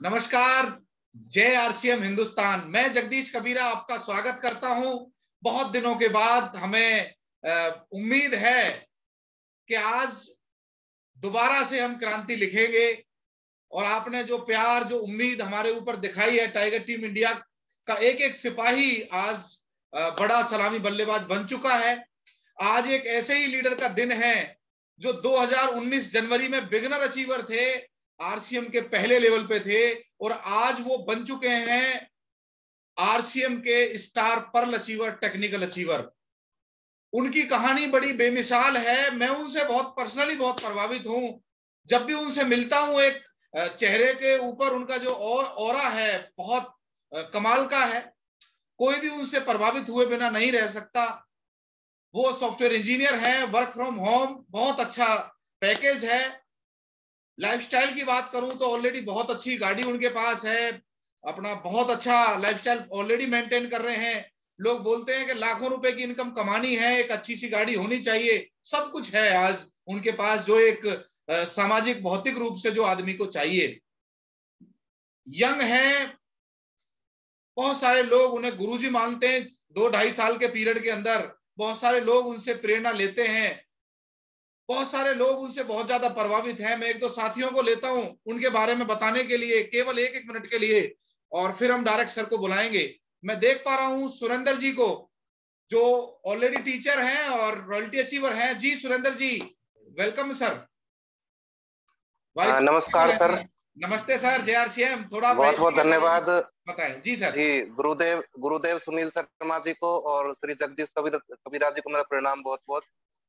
नमस्कार। जय आरसीएम हिंदुस्तान। मैं जगदीश कबीरा आपका स्वागत करता हूं। बहुत दिनों के बाद हमें उम्मीद है कि आज दोबारा से हम क्रांति लिखेंगे और आपने जो प्यार, जो उम्मीद हमारे ऊपर दिखाई है, टाइगर टीम इंडिया का एक एक सिपाही आज बड़ा सलामी बल्लेबाज बन चुका है। आज एक ऐसे ही लीडर का दिन है जो 2019 जनवरी में बिगनर अचीवर थे, आरसीएम के पहले लेवल पे थे, और आज वो बन चुके हैं आरसीएम के star pearl achiever, technical achiever. उनकी कहानी बड़ी बेमिसाल है। मैं उनसे बहुत पर्सनली बहुत प्रभावित हूं। जब भी उनसे मिलता हूं, एक चेहरे के ऊपर उनका जो ऑरा है बहुत कमाल का है। कोई भी उनसे प्रभावित हुए बिना नहीं रह सकता। वो सॉफ्टवेयर इंजीनियर है, वर्क फ्रॉम होम, बहुत अच्छा पैकेज है। लाइफस्टाइल की बात करूं तो ऑलरेडी बहुत अच्छी गाड़ी उनके पास है, अपना बहुत अच्छा लाइफस्टाइल ऑलरेडी मेंटेन कर रहे हैं। लोग बोलते हैं कि लाखों रुपए की इनकम कमानी है, एक अच्छी सी गाड़ी होनी चाहिए, सब कुछ है आज उनके पास जो एक सामाजिक भौतिक रूप से जो आदमी को चाहिए। यंग है, बहुत सारे लोग उन्हें गुरुजी मानते हैं। 2-2.5 साल के पीरियड के अंदर बहुत सारे लोग उनसे प्रेरणा लेते हैं। बहुत सारे लोग उनसे बहुत ज्यादा प्रभावित हैं। मैं एक दो साथियों को लेता हूं उनके बारे में बताने के लिए, केवल एक एक मिनट के लिए, और फिर हम डायरेक्ट सर को बुलाएंगे। मैं देख पा रहा हूं सुरेंद्र जी को, जो ऑलरेडी टीचर हैं और रॉयल्टी अचीवर हैं। जी सुरेंद्र जी, वेलकम सर। नमस्कार सर। नमस्ते सर, जय आरसीएम। थोड़ा बहुत बहुत धन्यवाद। बताएं जी सर। जी, गुरुदेव सुनील शर्मा जी को और श्री जगदीश कबीरा जी को मेरा प्रणाम बहुत बहुत।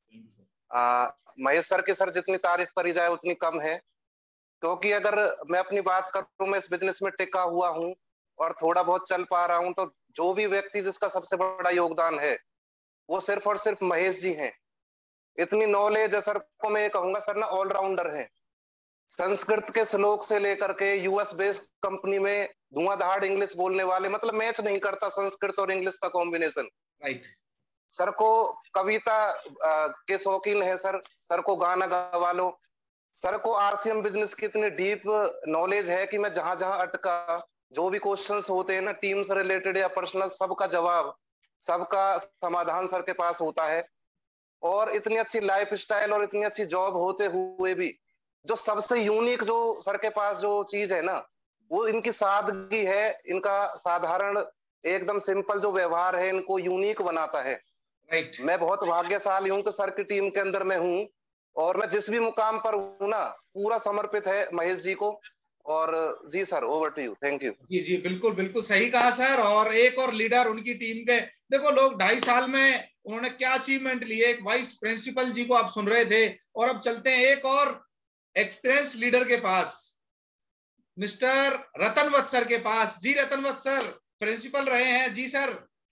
महेश सर की सर जितनी तारीफ करी जाए उतनी कम है, क्योंकि अगर मैं अपनी बात करूं, मैं इस बिजनेस में टिका हुआ हूं और थोड़ा बहुत चल पा रहा हूं, तो जो भी व्यक्ति जिसका सबसे बड़ा योगदान है वो सिर्फ और सिर्फ महेश जी हैं। इतनी नॉलेज है सर को, मैं कहूंगा सर ना ऑलराउंडर है। संस्कृत के श्लोक से लेकर के यूएस बेस्ड कंपनी में धुआंधार इंग्लिश बोलने वाले, मतलब मैच नहीं करता संस्कृत और इंग्लिश का कॉम्बिनेशन। राइट। सर को कविता के शौकीन है सर को गाना गवा लो। सर को आरसीएम बिजनेस की इतनी डीप नॉलेज है कि मैं जहां जहां अटका, जो भी क्वेश्चंस होते हैं ना टीम से रिलेटेड या पर्सनल, सबका जवाब, सबका समाधान सर के पास होता है। और इतनी अच्छी लाइफ स्टाइल और इतनी अच्छी जॉब होते हुए भी जो सबसे यूनिक जो सर के पास जो चीज है ना, वो इनकी सादगी है। इनका साधारण एकदम सिंपल जो व्यवहार है इनको यूनिक बनाता है। राइट। मैं बहुत भाग्यशाली हूं कि सर की टीम के अंदर मैं हूं, और मैं जिस भी मुकाम पर हूं ना, पूरा समर्पित है महेश जी को। और जी sir, over to you. Thank you. जी जी, बिल्कुल बिल्कुल सही कहा सर। और एक और लीडर उनकी टीम के, देखो लोग 2.5 साल में उन्होंने क्या अचीवमेंट लिए। एक वाइस प्रिंसिपल जी को आप सुन रहे थे, और अब चलते हैं एक और एक्सपीरियंस लीडर के पास, मिस्टर रतनवत सर के पास। जी रतनवत सर, प्रिंसिपल रहे हैं। जी सर,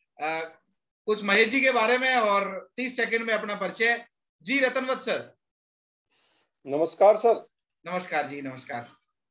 कुछ महेश जी के बारे में और 30 सेकंड में अपना परिचय। जी रतनवत सर। नमस्कार सर। नमस्कार जी, नमस्कार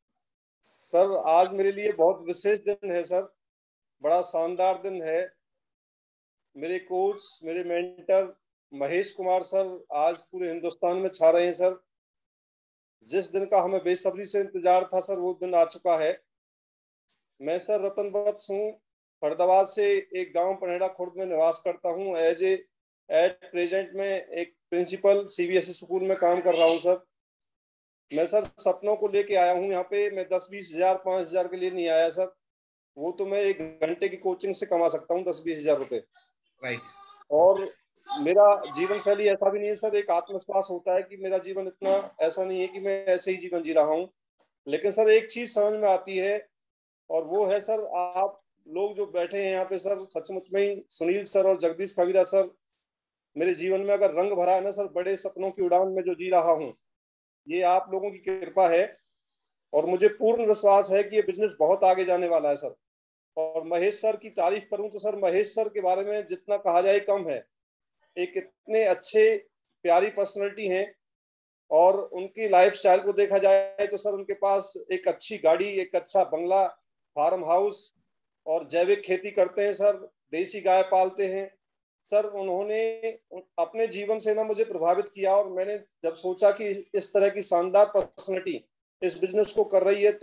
सर। आज मेरे लिए बहुत विशेष दिन है सर, बड़ा शानदार दिन है। मेरे कोच, मेरे मेंटर महेश कुमार सर आज पूरे हिंदुस्तान में छा रहे हैं सर। जिस दिन का हमें बेसब्री से इंतजार था सर, वो दिन आ चुका है। मैं सर रतनवत हूँ, फरीदाबाद से एक गांव पनेड़ा खुर्द में निवास करता हूँ। एट प्रेजेंट में एक प्रिंसिपल सीबीएसई स्कूल में काम कर रहा हूँ सर। मैं सर सपनों को लेके आया हूँ यहाँ पे। मैं 10-20 हजार 5,000 के लिए नहीं आया सर। वो तो मैं 1 घंटे की कोचिंग से कमा सकता हूँ 10-20 हजार रुपए। राइट। और मेरा जीवन शैली ऐसा भी नहीं है सर। एक आत्मविश्वास होता है कि मेरा जीवन इतना ऐसा नहीं है कि मैं ऐसे ही जीवन जी रहा हूँ। लेकिन सर एक चीज समझ में आती है, और वो है सर, आप लोग जो बैठे हैं यहाँ पे सर, सचमुच में ही सुनील सर और जगदीश कबीरा सर, मेरे जीवन में अगर रंग भरा है ना सर, बड़े सपनों की उड़ान में जो जी रहा हूँ, ये आप लोगों की कृपा है। और मुझे पूर्ण विश्वास है कि ये बिजनेस बहुत आगे जाने वाला है सर। और महेश सर की तारीफ करूं तो सर, महेश सर के बारे में जितना कहा जाए कम है। एक इतने अच्छे प्यारी पर्सनैलिटी हैं, और उनकी लाइफ स्टाइल को देखा जाए तो सर उनके पास एक अच्छी गाड़ी, एक अच्छा बंगला, फार्म हाउस, और जैविक खेती करते हैं सर, देसी गाय पालते हैं सर। उन्होंने अपने जीवन से ना मुझे प्रभावित किया, और मैंने जब सोचा कि इस तरह की शानदार पर्सनैलिटी इस बिजनेस को कर रही है, तो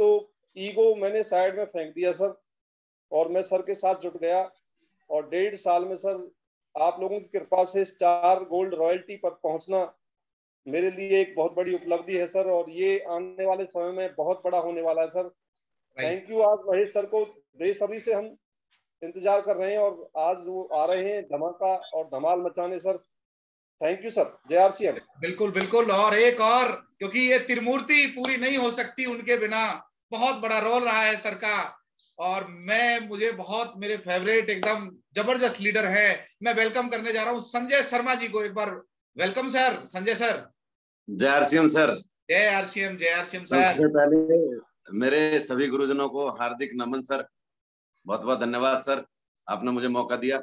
ईगो मैंने साइड में फेंक दिया सर, और मैं सर के साथ जुट गया। और 1.5 साल में सर आप लोगों की कृपा से स्टार गोल्ड रॉयल्टी पर पहुंचना मेरे लिए एक बहुत बड़ी उपलब्धि है सर, और ये आने वाले समय में बहुत बड़ा होने वाला है सर। Thank you. आज महेश सर को बेसब्री से हम इंतजार कर रहे हैं, और आज वो आ रहे हैं धमाका और धमाल मचाने सर। Thank you sir. जय आरसीएम। बिल्कुल बिल्कुल। और एक और, क्योंकि ये त्रिमूर्ति पूरी नहीं हो सकती उनके बिना, बहुत बड़ा रोल रहा है सर का। और मुझे बहुत मेरे फेवरेट एकदम जबरदस्त लीडर है, मैं वेलकम करने जा रहा हूं संजय शर्मा जी को। एक बार वेलकम सर, संजय सर। जय आरसीएम सर। जय आरसीएम, जय आरसीएम सर। सबसे पहले मेरे सभी गुरुजनों को हार्दिक नमन सर, बहुत बहुत धन्यवाद सर, आपने मुझे मौका दिया।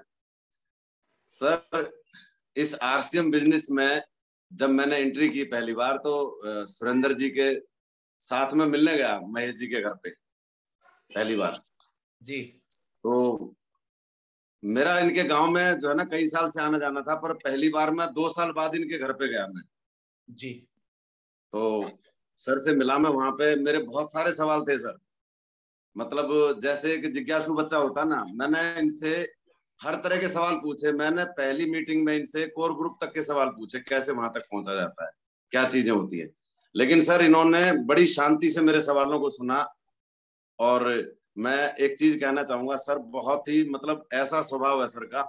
सर इस आरसीएम बिजनेस में जब मैंने एंट्री की पहली बार, तो सुरेंद्र जी के साथ में मिलने गया महेश जी के घर पे पहली बार जी। तो मेरा इनके गांव में जो है ना कई साल से आना जाना था, पर पहली बार मैं 2 साल बाद इनके घर पे गया मैं जी। तो सर से मिला मैं वहां पे। मेरे बहुत सारे सवाल थे सर, मतलब जैसे एक जिज्ञासु बच्चा होता ना, मैंने इनसे हर तरह के सवाल पूछे। मैंने पहली मीटिंग में इनसे कोर ग्रुप तक के सवाल पूछे, कैसे वहां तक पहुंचा जाता है, क्या चीजें होती है। लेकिन सर इन्होंने बड़ी शांति से मेरे सवालों को सुना। और मैं एक चीज कहना चाहूंगा सर, बहुत ही मतलब ऐसा स्वभाव है सर का,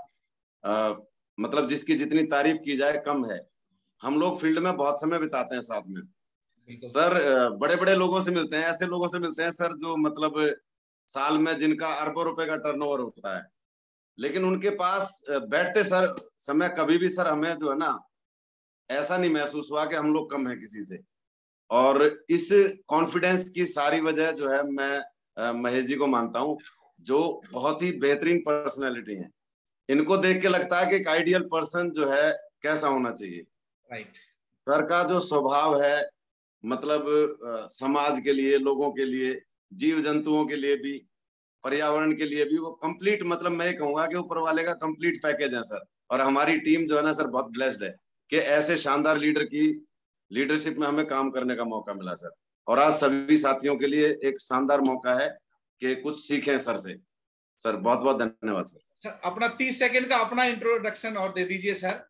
मतलब जिसकी जितनी तारीफ की जाए कम है। हम लोग फील्ड में बहुत समय बिताते हैं साथ में सर, बड़े बड़े लोगों से मिलते हैं, ऐसे लोगों से मिलते हैं सर जो मतलब साल में जिनका अरबों रुपए का टर्नओवर होता है, लेकिन उनके पास बैठते सर समय कभी भी सर हमें जो है ना ऐसा नहीं महसूस हुआ कि हम लोग कम है किसी से। और इस कॉन्फिडेंस की सारी वजह जो है मैं महेश जी को मानता हूँ, जो बहुत ही बेहतरीन पर्सनैलिटी है। इनको देख के लगता है कि एक आइडियल पर्सन जो है कैसा होना चाहिए। राइट। सर का जो स्वभाव है, मतलब समाज के लिए, लोगों के लिए, जीव जंतुओं के लिए भी, पर्यावरण के लिए भी, वो कंप्लीट, मतलब मैं कहूंगा कि ऊपर वाले का कंप्लीट पैकेज है सर। और हमारी टीम जो है ना सर बहुत ब्लेस्ड है कि ऐसे शानदार लीडर की लीडरशिप में हमें काम करने का मौका मिला सर। और आज सभी साथियों के लिए एक शानदार मौका है कि कुछ सीखें सर से। सर बहुत बहुत धन्यवाद सर। सर अपना 30 सेकंड का अपना इंट्रोडक्शन और दे दीजिए sir.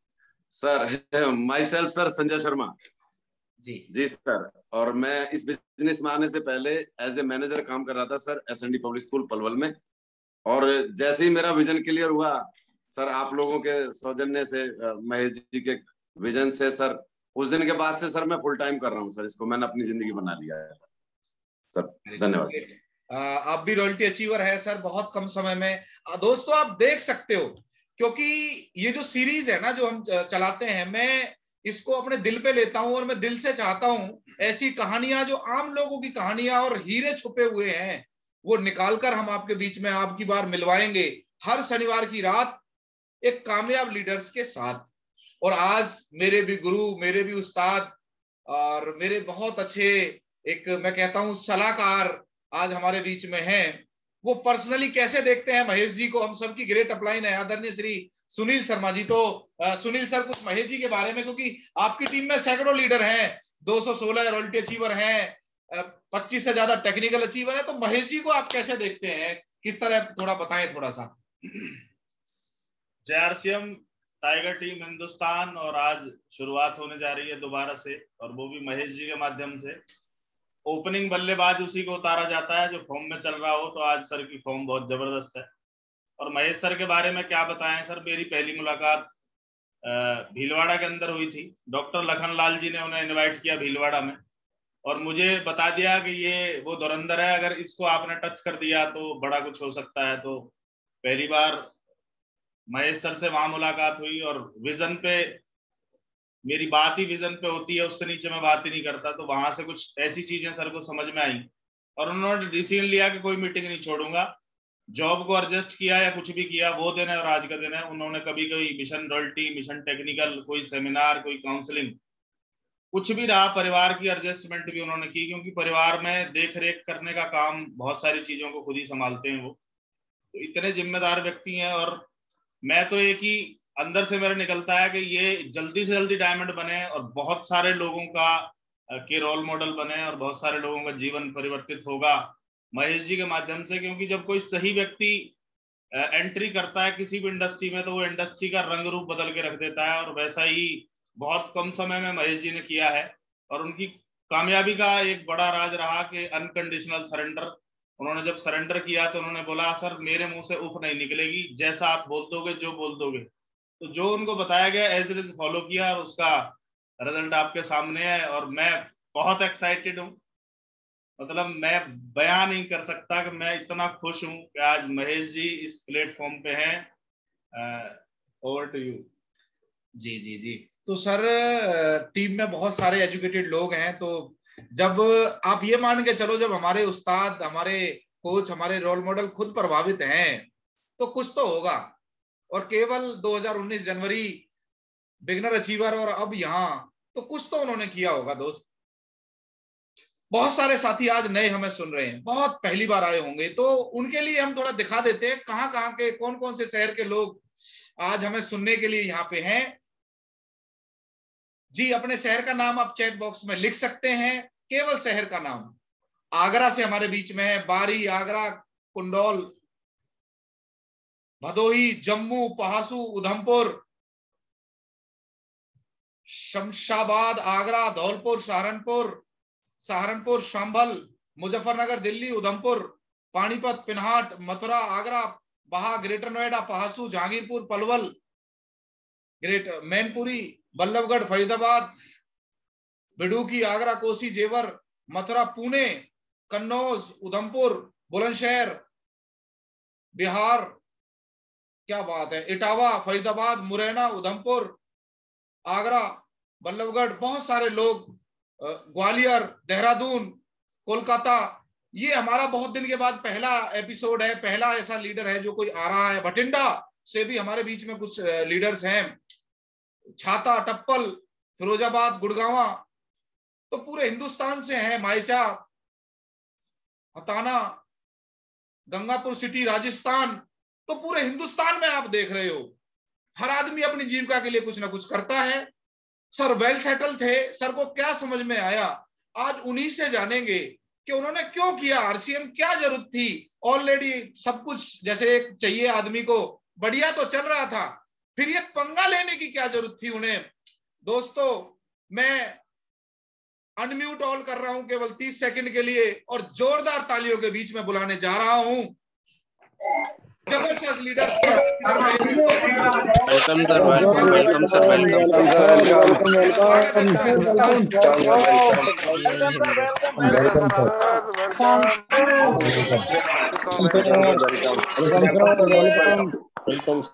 Sir myself sir Sanjay Sharma ji sir. और मैं इस बिजनेस में आने से पहले एज ए मैनेजर काम कर रहा था sir SND public school Palwal में। और जैसे ही मेरा विजन क्लियर हुआ सर, आप लोगों के सौजन्य से, महेश जी के विजन से सर, उस दिन के बाद से सर मैं फुल टाइम कर रहा हूँ सर इसको, मैंने अपनी जिंदगी बना लिया है सर। सर धन्यवाद सर। आप भी रॉयल्टी अचीवर है सर बहुत कम समय में। दोस्तों आप देख सकते हो, क्योंकि ये जो सीरीज है ना जो हम चलाते हैं, मैं इसको अपने दिल पे लेता हूं और मैं दिल से चाहता हूं ऐसी कहानियां, जो आम लोगों की कहानियां और हीरे छुपे हुए हैं, वो निकालकर हम आपके बीच में आपकी बार मिलवाएंगे हर शनिवार की रात एक कामयाब लीडर्स के साथ। और आज मेरे भी गुरु, मेरे भी उस्ताद और मेरे बहुत अच्छे, एक मैं कहता हूं सलाहकार आज हमारे बीच में हैं। वो पर्सनली कैसे देखते हैं महेश जी को, हम सबकी ग्रेट अपलाइन है आदरणीय श्री सुनील शर्मा जी। तो सुनील सर कुछ महेश जी के बारे में, क्योंकि आपकी टीम में सैकड़ों लीडर हैं, 216 रॉयल्टी अचीवर हैं, 25 से ज्यादा टेक्निकल अचीवर है, तो महेश जी को आप कैसे देखते हैं, किस तरह, थोड़ा बताएं थोड़ा सा। जय आरसीएम टाइगर टीम हिंदुस्तान, और आज शुरुआत होने जा रही है दोबारा से, और वो भी महेश जी के माध्यम से। ओपनिंग बल्लेबाज उसी को उतारा जाता है जो फॉर्म में चल रहा हो, तो आज सर की फॉर्म बहुत जबरदस्त है। और महेश सर के बारे में क्या बताएं सर, मेरी पहली मुलाकात भीलवाड़ा के अंदर हुई थी। डॉक्टर लखनलाल जी ने उन्हें इनवाइट किया भीलवाड़ा में, और मुझे बता दिया कि ये वो धुरंधर है, अगर इसको आपने टच कर दिया तो बड़ा कुछ हो सकता है। तो पहली बार महेश सर से वहां मुलाकात हुई, और विजन पे मेरी बात ही विजन पे होती है, उससे नीचे मैं बात ही नहीं करता। तो वहां से कुछ ऐसी चीजें सर को समझ में आई, और उन्होंने डिसीजन लिया कि कोई मीटिंग नहीं छोड़ूंगा। जॉब को एडजस्ट किया या कुछ भी किया, वो दिन है और आज का दिन है। उन्होंने कभी कोई मिशन रॉयल्टी, मिशन टेक्निकल, कोई सेमिनार, कोई काउंसलिंग, कुछ भी रहा, परिवार की एडजस्टमेंट भी उन्होंने की, क्योंकि परिवार में देख रेख करने का काम, बहुत सारी चीजों को खुद ही संभालते हैं वो, तो इतने जिम्मेदार व्यक्ति हैं। और मैं तो एक ही अंदर से मेरा निकलता है कि ये जल्दी से जल्दी डायमंड बने और बहुत सारे लोगों का के रोल मॉडल बने और बहुत सारे लोगों का जीवन परिवर्तित होगा महेश जी के माध्यम से। क्योंकि जब कोई सही व्यक्ति एंट्री करता है किसी भी इंडस्ट्री में तो वो इंडस्ट्री का रंग रूप बदल के रख देता है, और वैसा ही बहुत कम समय में महेश जी ने किया है। और उनकी कामयाबी का एक बड़ा राज रहा कि अनकंडीशनल सरेंडर। उन्होंने जब सरेंडर किया तो उन्होंने बोला सर मेरे मुंह से उफ नहीं निकलेगी, जैसा आप बोल दोगे जो बोल दोगे। तो जो उनको बताया गया एज इट इज फॉलो किया और उसका रिजल्ट आपके सामने है। और मैं बहुत एक्साइटेड हूँ, मतलब मैं बयान नहीं कर सकता कि मैं इतना खुश हूँ कि आज महेश जी इस प्लेटफॉर्म पे हैं। Over to you. जी जी जी। तो सर टीम में बहुत सारे एजुकेटेड लोग हैं, तो जब आप ये मान के चलो जब हमारे उस्ताद, हमारे कोच, हमारे रोल मॉडल खुद प्रभावित हैं तो कुछ तो होगा। और केवल 2019 जनवरी बिगनर अचीवर और अब यहाँ, तो कुछ तो उन्होंने किया होगा दोस्त। बहुत सारे साथी आज नए हमें सुन रहे हैं, बहुत पहली बार आए होंगे, तो उनके लिए हम थोड़ा दिखा देते हैं कहाँ कहाँ के, कौन कौन से शहर के लोग आज हमें सुनने के लिए यहाँ पे हैं। जी अपने शहर का नाम आप चैट बॉक्स में लिख सकते हैं, केवल शहर का नाम। आगरा से हमारे बीच में है बारी, आगरा, कुंडौल, भदोही, जम्मू, पहासू, उधमपुर, शमशाबाद, आगरा, धौलपुर, सहारनपुर, संभल, मुजफ्फरनगर, दिल्ली, उधमपुर, पानीपत, पिनहाट, मथुरा, आगरा, बहा, ग्रेटर नोएडा, पहासू, जहांगीरपुर, पलवल, मैनपुरी, बल्लभगढ़, फरीदाबाद, बिडूकी, आगरा, कोसी, जेवर, मथुरा, पुणे, कन्नौज, उधमपुर, बुलंदशहर, बिहार, क्या बात है, इटावा, फरीदाबाद, मुरैना, उधमपुर, आगरा, बल्लभगढ़, बहुत सारे लोग, ग्वालियर, देहरादून, कोलकाता। ये हमारा बहुत दिन के बाद पहला एपिसोड है, पहला ऐसा लीडर है जो कोई आ रहा है। बठिंडा से भी हमारे बीच में कुछ लीडर्स हैं, छाता, टप्पल, फिरोजाबाद, गुड़गांवा, तो पूरे हिंदुस्तान से हैं, मायचा, हताना, गंगापुर सिटी, राजस्थान, तो पूरे हिंदुस्तान में आप देख रहे हो हर आदमी अपनी जीविका के लिए कुछ ना कुछ करता है। सर वेल सेटल थे, सर को क्या समझ में आया, आज उन्हीं से जानेंगे कि उन्होंने क्यों किया, आरसीएम क्या जरूरत थी। ऑलरेडी सब कुछ जैसे एक चाहिए आदमी को, बढ़िया तो चल रहा था, फिर ये पंगा लेने की क्या जरूरत थी उन्हें। दोस्तों मैं अनम्यूट ऑल कर रहा हूं केवल 30 सेकंड के लिए और जोरदार तालियों के बीच में बुलाने जा रहा हूं जबरदस्त लीडर्स को। Welcome sir, welcome sir, welcome.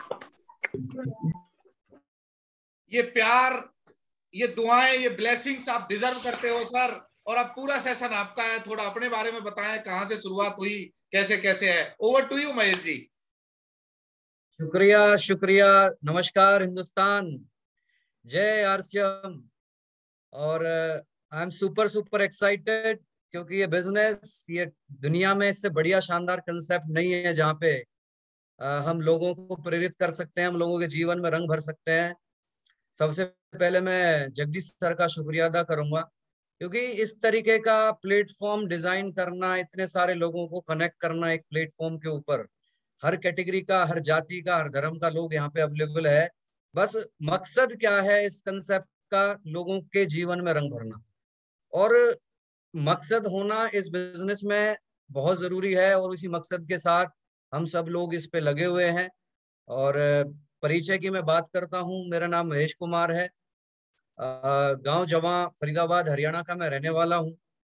ये प्यार, ये दुआएं, ये ब्लेसिंग्स आप डिजर्व करते हो सर। और अब पूरा सेशन आपका है, थोड़ा अपने बारे में बताएं, कहां से शुरुआत हुई, कैसे कैसे है। Over to you Mahesh ji. शुक्रिया शुक्रिया, नमस्कार हिंदुस्तान, जय आरसीएम। और आई एम सुपर एक्साइटेड क्योंकि ये बिजनेस, ये दुनिया में इससे बढ़िया शानदार कंसेप्ट नहीं है जहाँ पे हम लोगों को प्रेरित कर सकते हैं, हम लोगों के जीवन में रंग भर सकते हैं। सबसे पहले मैं जगदीश सर का शुक्रिया अदा करूंगा क्योंकि इस तरीके का प्लेटफॉर्म डिजाइन करना, इतने सारे लोगों को कनेक्ट करना एक प्लेटफॉर्म के ऊपर, हर कैटेगरी का, हर जाति का, हर धर्म का लोग यहाँ पे अवेलेबल है। बस मकसद क्या है इस कंसेप्ट का, लोगों के जीवन में रंग भरना, और मकसद होना इस बिजनेस में बहुत जरूरी है। और उसी मकसद के साथ हम सब लोग इस पे लगे हुए हैं। और परिचय की मैं बात करता हूँ, मेरा नाम महेश कुमार है, गांव जवां फरीदाबाद हरियाणा का मैं रहने वाला हूँ।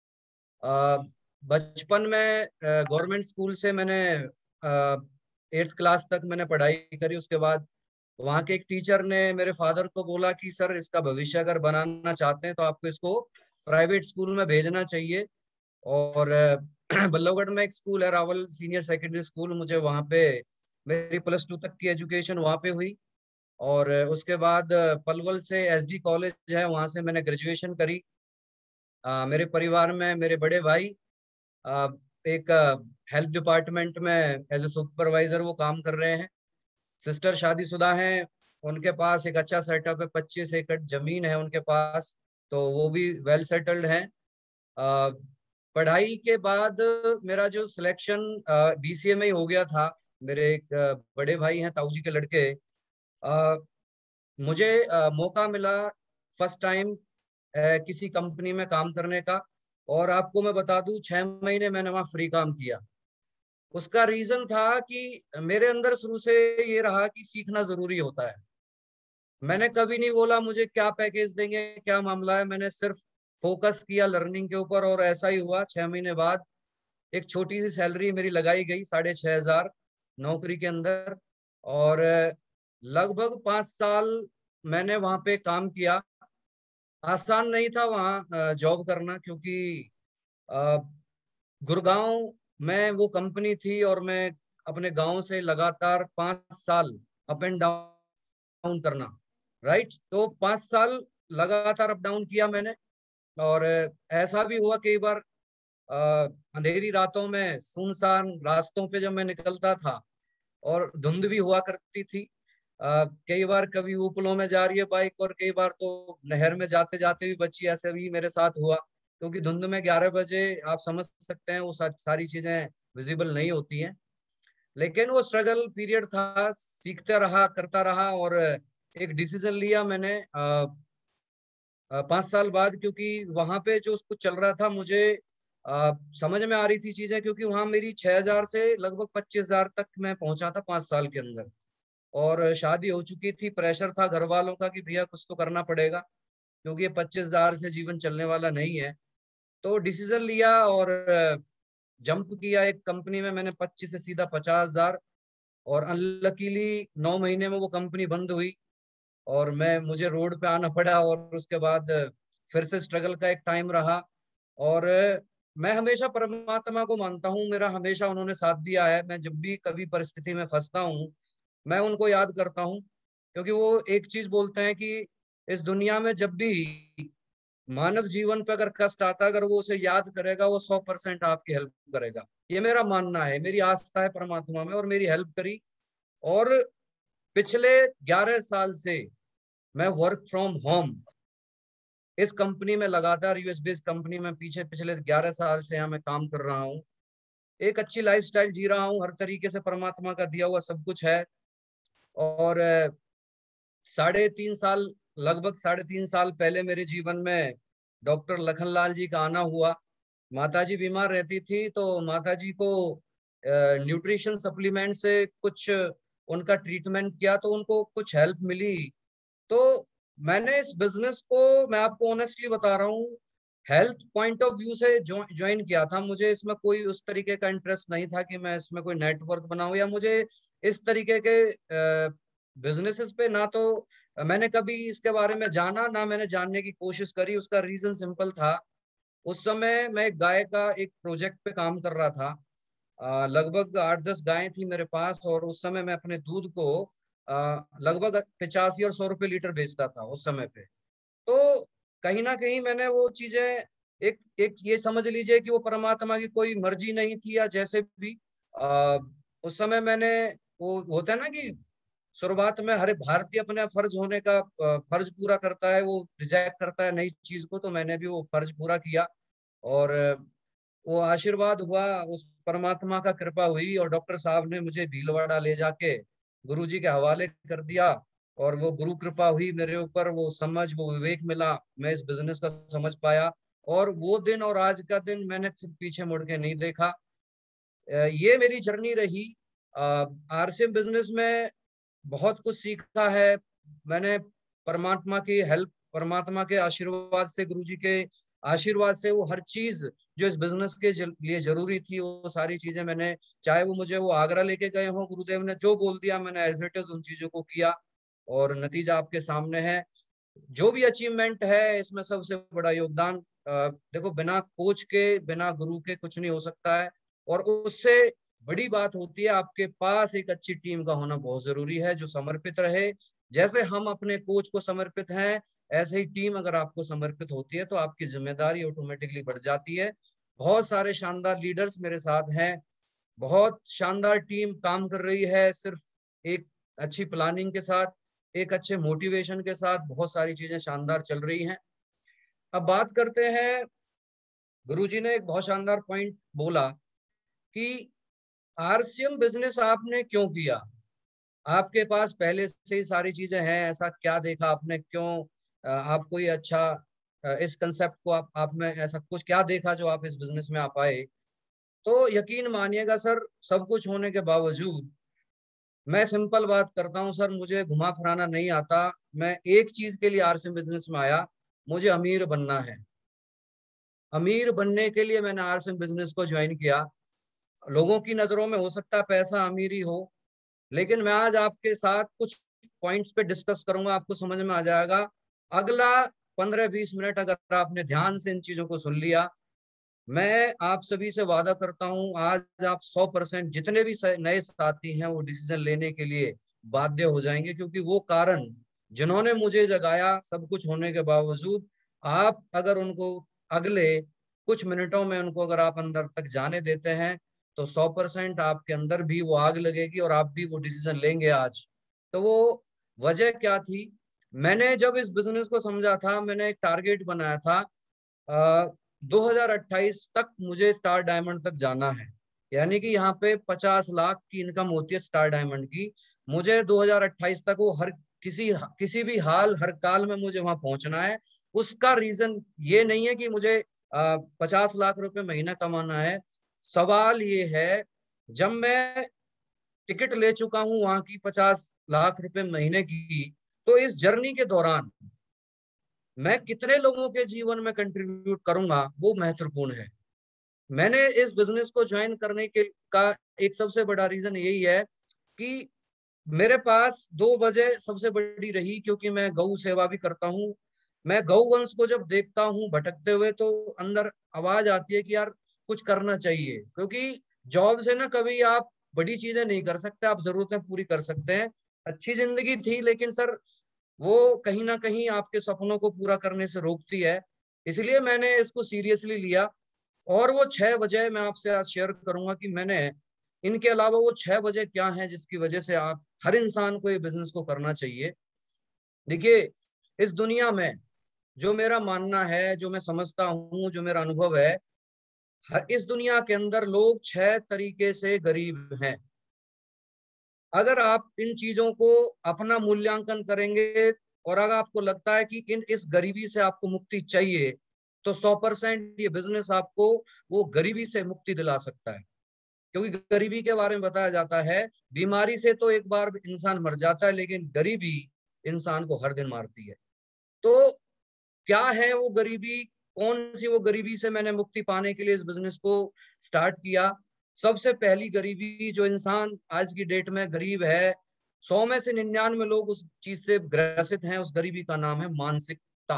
बचपन में गवर्नमेंट स्कूल से मैंने 8th क्लास तक मैंने पढ़ाई करी। उसके बाद वहाँ के एक टीचर ने मेरे फादर को बोला कि सर इसका भविष्य अगर बनाना चाहते हैं तो आपको इसको प्राइवेट स्कूल में भेजना चाहिए। और बल्लभगढ़ में एक स्कूल है, रावल सीनियर सेकेंडरी स्कूल, मुझे वहाँ पे मेरी +2 तक की एजुकेशन वहाँ पे हुई। और उसके बाद पलवल से एसडी कॉलेज है, वहाँ से मैंने ग्रेजुएशन करी। मेरे परिवार में मेरे बड़े भाई एक हेल्थ डिपार्टमेंट में एज ए सुपरवाइजर वो काम कर रहे हैं। सिस्टर शादीशुदा हैं, उनके पास एक अच्छा सेटअप है, 25 एकड़ जमीन है उनके पास। तो वो भी वेल सेटल्ड हैं। पढ़ाई के बाद मेरा जो सिलेक्शन BCA में ही हो गया था। मेरे एक बड़े भाई हैं, ताऊ जी के लड़के। मुझे मौका मिला फर्स्ट टाइम किसी कंपनी में काम करने का, और आपको मैं बता दूं 6 महीने मैंने वहां फ्री काम किया। उसका रीजन था कि मेरे अंदर शुरू से ये रहा कि सीखना जरूरी होता है। मैंने कभी नहीं बोला मुझे क्या पैकेज देंगे, क्या मामला है, मैंने सिर्फ फोकस किया लर्निंग के ऊपर, और ऐसा ही हुआ। 6 महीने बाद एक छोटी सी सैलरी मेरी लगाई गई, 6,500 नौकरी के अंदर, और लगभग 5 साल मैंने वहां पे काम किया। आसान नहीं था वहाँ जॉब करना, क्योंकि गुड़गांव में वो कंपनी थी और मैं अपने गांव से लगातार 5 साल अप एंड डाउन करना, राइट। तो 5 साल लगातार अप डाउन किया मैंने। और ऐसा भी हुआ कई बार अंधेरी रातों में सुनसान रास्तों पे जब मैं निकलता था, और धुंध भी हुआ करती थी, कई बार कभी उपलों में जा रही है बाइक, और कई बार तो नहर में जाते जाते भी बची। ऐसे भी मेरे साथ हुआ, क्योंकि धुंध में 11 बजे आप समझ सकते हैं वो सारी चीजें विजिबल नहीं होती हैं। लेकिन वो स्ट्रगल पीरियड था, सीखता रहा, करता रहा, और एक डिसीजन लिया मैंने 5 साल बाद, क्योंकि वहां पे जो उसको चल रहा था मुझे समझ में आ रही थी चीजें, क्योंकि वहां मेरी 6,000 से लगभग 25,000 तक मैं पहुंचा था 5 साल के अंदर। और शादी हो चुकी थी, प्रेशर था घर वालों का कि भैया कुछ तो करना पड़ेगा, क्योंकि ये 25,000 से जीवन चलने वाला नहीं है। तो डिसीजन लिया और जंप किया एक कंपनी में। मैंने 25 से सीधा 50,000, और अनलकीली 9 महीने में वो कंपनी बंद हुई, और मुझे रोड पे आना पड़ा। और उसके बाद फिर से स्ट्रगल का एक टाइम रहा। और मैं हमेशा परमात्मा को मानता हूँ, मेरा हमेशा उन्होंने साथ दिया है। मैं जब भी कभी परिस्थिति में फंसता हूँ, मैं उनको याद करता हूँ, क्योंकि वो एक चीज बोलते हैं कि इस दुनिया में जब भी मानव जीवन पे अगर कष्ट आता है, अगर वो उसे याद करेगा, वो 100% आपकी हेल्प करेगा। ये मेरा मानना है, मेरी आस्था है परमात्मा में, और मेरी हेल्प करी। और पिछले 11 साल से मैं वर्क फ्रॉम होम इस कंपनी में लगातार, US बेस्ड कंपनी में पिछले 11 साल से यहाँ मैं काम कर रहा हूँ। एक अच्छी लाइफस्टाइल जी रहा हूँ, हर तरीके से परमात्मा का दिया हुआ सब कुछ है। और 3.5 साल, लगभग 3.5 साल पहले मेरे जीवन में डॉक्टर लखनलाल जी का आना हुआ। माताजी बीमार रहती थी, तो माताजी को न्यूट्रिशन सप्लीमेंट से कुछ उनका ट्रीटमेंट किया, तो उनको कुछ हेल्प मिली। तो मैंने इस बिजनेस को, मैं आपको ऑनेस्टली बता रहा हूँ, हेल्थ पॉइंट ऑफ व्यू से ज्वाइन किया था। मुझे इसमें कोई उस तरीके का इंटरेस्ट नहीं था कि मैं इसमें कोई नेटवर्क बनाऊं, या मुझे इस तरीके के बिजनेसेस पे, ना तो मैंने कभी इसके बारे में जाना, ना मैंने जानने की कोशिश करी। उसका रीजन सिंपल था, उस समय मैं गाय का एक प्रोजेक्ट पे काम कर रहा था। लगभग 8-10 गायें थी मेरे पास, और उस समय मैं अपने दूध को लगभग 85 और 100 रुपए लीटर बेचता था उस समय पे। तो कहीं ना कहीं मैंने वो चीजें, एक एक ये समझ लीजिए कि वो परमात्मा की कोई मर्जी नहीं थी, या जैसे भी उस समय मैंने, वो होता है ना कि शुरुआत में हर भारतीय अपने फर्ज होने का फर्ज पूरा करता है, वो रिजेक्ट करता है नई चीज को, तो मैंने भी वो फर्ज पूरा किया। और वो आशीर्वाद हुआ, उस परमात्मा का कृपा हुई, और डॉक्टर साहब ने मुझे भीलवाड़ा ले जाके गुरुजी के हवाले कर दिया। और वो गुरु कृपा हुई मेरे ऊपर, वो समझ, वो विवेक मिला, मैं इस बिजनेस का समझ पाया। और वो दिन और आज का दिन मैंने फिर पीछे मुड़ के नहीं देखा। ये मेरी जर्नी रही। RCM बिजनेस में बहुत कुछ सीखा है मैंने। परमात्मा की हेल्प, परमात्मा के आशीर्वाद से, गुरुजी के आशीर्वाद से, वो हर चीज जो इस बिजनेस के लिए जरूरी थी, वो सारी चीजें मैंने, चाहे वो मुझे वो आगरा लेके गए हों, गुरुदेव ने जो बोल दिया मैंने एज इट इज उन चीजों को किया, और नतीजा आपके सामने है। जो भी अचीवमेंट है, इसमें सबसे बड़ा योगदान, देखो, बिना कोच के, बिना गुरु के कुछ नहीं हो सकता है। और उससे बड़ी बात होती है आपके पास एक अच्छी टीम का होना बहुत जरूरी है, जो समर्पित रहे। जैसे हम अपने कोच को समर्पित हैं, ऐसे ही टीम अगर आपको समर्पित होती है, तो आपकी जिम्मेदारी ऑटोमेटिकली बढ़ जाती है। बहुत सारे शानदार लीडर्स मेरे साथ हैं, बहुत शानदार टीम काम कर रही है, सिर्फ एक अच्छी प्लानिंग के साथ, एक अच्छे मोटिवेशन के साथ बहुत सारी चीजें शानदार चल रही हैं। अब बात करते हैं, गुरुजी ने एक बहुत शानदार पॉइंट बोला कि आरसीएम बिजनेस आपने क्यों किया, आपके पास पहले से ही सारी चीजें हैं, ऐसा क्या देखा आपने, क्यों आपको ये अच्छा इस कंसेप्ट को आप में ऐसा कुछ क्या देखा जो आप इस बिजनेस में आप आए। तो यकीन मानिएगा सर, सब कुछ होने के बावजूद मैं सिंपल बात करता हूँ सर, मुझे घुमा फिराना नहीं आता। मैं एक चीज के लिए आरसीएम बिजनेस में आया, मुझे अमीर बनना है। अमीर बनने के लिए मैंने आरसीएम बिजनेस को ज्वाइन किया। लोगों की नजरों में हो सकता है पैसा अमीरी हो, लेकिन मैं आज आपके साथ कुछ पॉइंट्स पे डिस्कस करूंगा, आपको समझ में आ जाएगा। अगला 15-20 मिनट अगर आपने ध्यान से इन चीजों को सुन लिया, मैं आप सभी से वादा करता हूं आज आप 100% जितने भी नए साथी हैं वो डिसीजन लेने के लिए बाध्य हो जाएंगे, क्योंकि वो कारण जिन्होंने मुझे जगाया, सब कुछ होने के बावजूद आप अगर उनको अगले कुछ मिनटों में उनको अगर आप अंदर तक जाने देते हैं तो 100% आपके अंदर भी वो आग लगेगी और आप भी वो डिसीजन लेंगे आज। तो वो वजह क्या थी, मैंने जब इस बिजनेस को समझा था, मैंने एक टारगेट बनाया था 2028 तक मुझे स्टार डायमंड तक जाना है। यानी कि यहाँ पे 50 लाख की इनकम होती है स्टार डायमंड की। मुझे 2028 तक वो हर किसी भी हाल हर काल में मुझे वहां पहुंचना है। उसका रीजन ये नहीं है कि मुझे 50 लाख रुपए महीना कमाना है। सवाल ये है, जब मैं टिकट ले चुका हूं वहां की 50 लाख रुपए महीने की, तो इस जर्नी के दौरान मैं कितने लोगों के जीवन में कंट्रीब्यूट करूंगा वो महत्वपूर्ण है। मैंने इस बिजनेस को ज्वाइन करने के का एक सबसे बड़ा रीजन यही है कि मेरे पास 2 वजह सबसे बड़ी रही, क्योंकि मैं गौ सेवा भी करता हूँ। मैं गौ वंश को जब देखता हूँ भटकते हुए तो अंदर आवाज आती है कि यार कुछ करना चाहिए, क्योंकि जॉब से ना कभी आप बड़ी चीजें नहीं कर सकते, आप जरूरतें पूरी कर सकते हैं। अच्छी जिंदगी थी, लेकिन सर वो कहीं ना कहीं आपके सपनों को पूरा करने से रोकती है। इसलिए मैंने इसको सीरियसली लिया। और वो 6 वजह मैं आपसे आज शेयर करूंगा कि मैंने, इनके अलावा वो 6 वजह क्या हैं जिसकी वजह से आप हर इंसान को ये बिजनेस को करना चाहिए। देखिए, इस दुनिया में जो मेरा मानना है, जो मैं समझता हूँ, जो मेरा अनुभव है, इस दुनिया के अंदर लोग 6 तरीके से गरीब हैं। अगर आप इन चीजों को अपना मूल्यांकन करेंगे और अगर आपको लगता है कि इस गरीबी से आपको मुक्ति चाहिए, तो 100% ये बिजनेस आपको वो गरीबी से मुक्ति दिला सकता है। क्योंकि गरीबी के बारे में बताया जाता है, बीमारी से तो एक बार इंसान मर जाता है, लेकिन गरीबी इंसान को हर दिन मारती है। तो क्या है वो गरीबी, कौन सी वो गरीबी से मैंने मुक्ति पाने के लिए इस बिजनेस को स्टार्ट किया। सबसे पहली गरीबी, जो इंसान आज की डेट में गरीब है, 100 में से 99 लोग उस चीज से ग्रसित हैं, उस गरीबी का नाम है मानसिकता,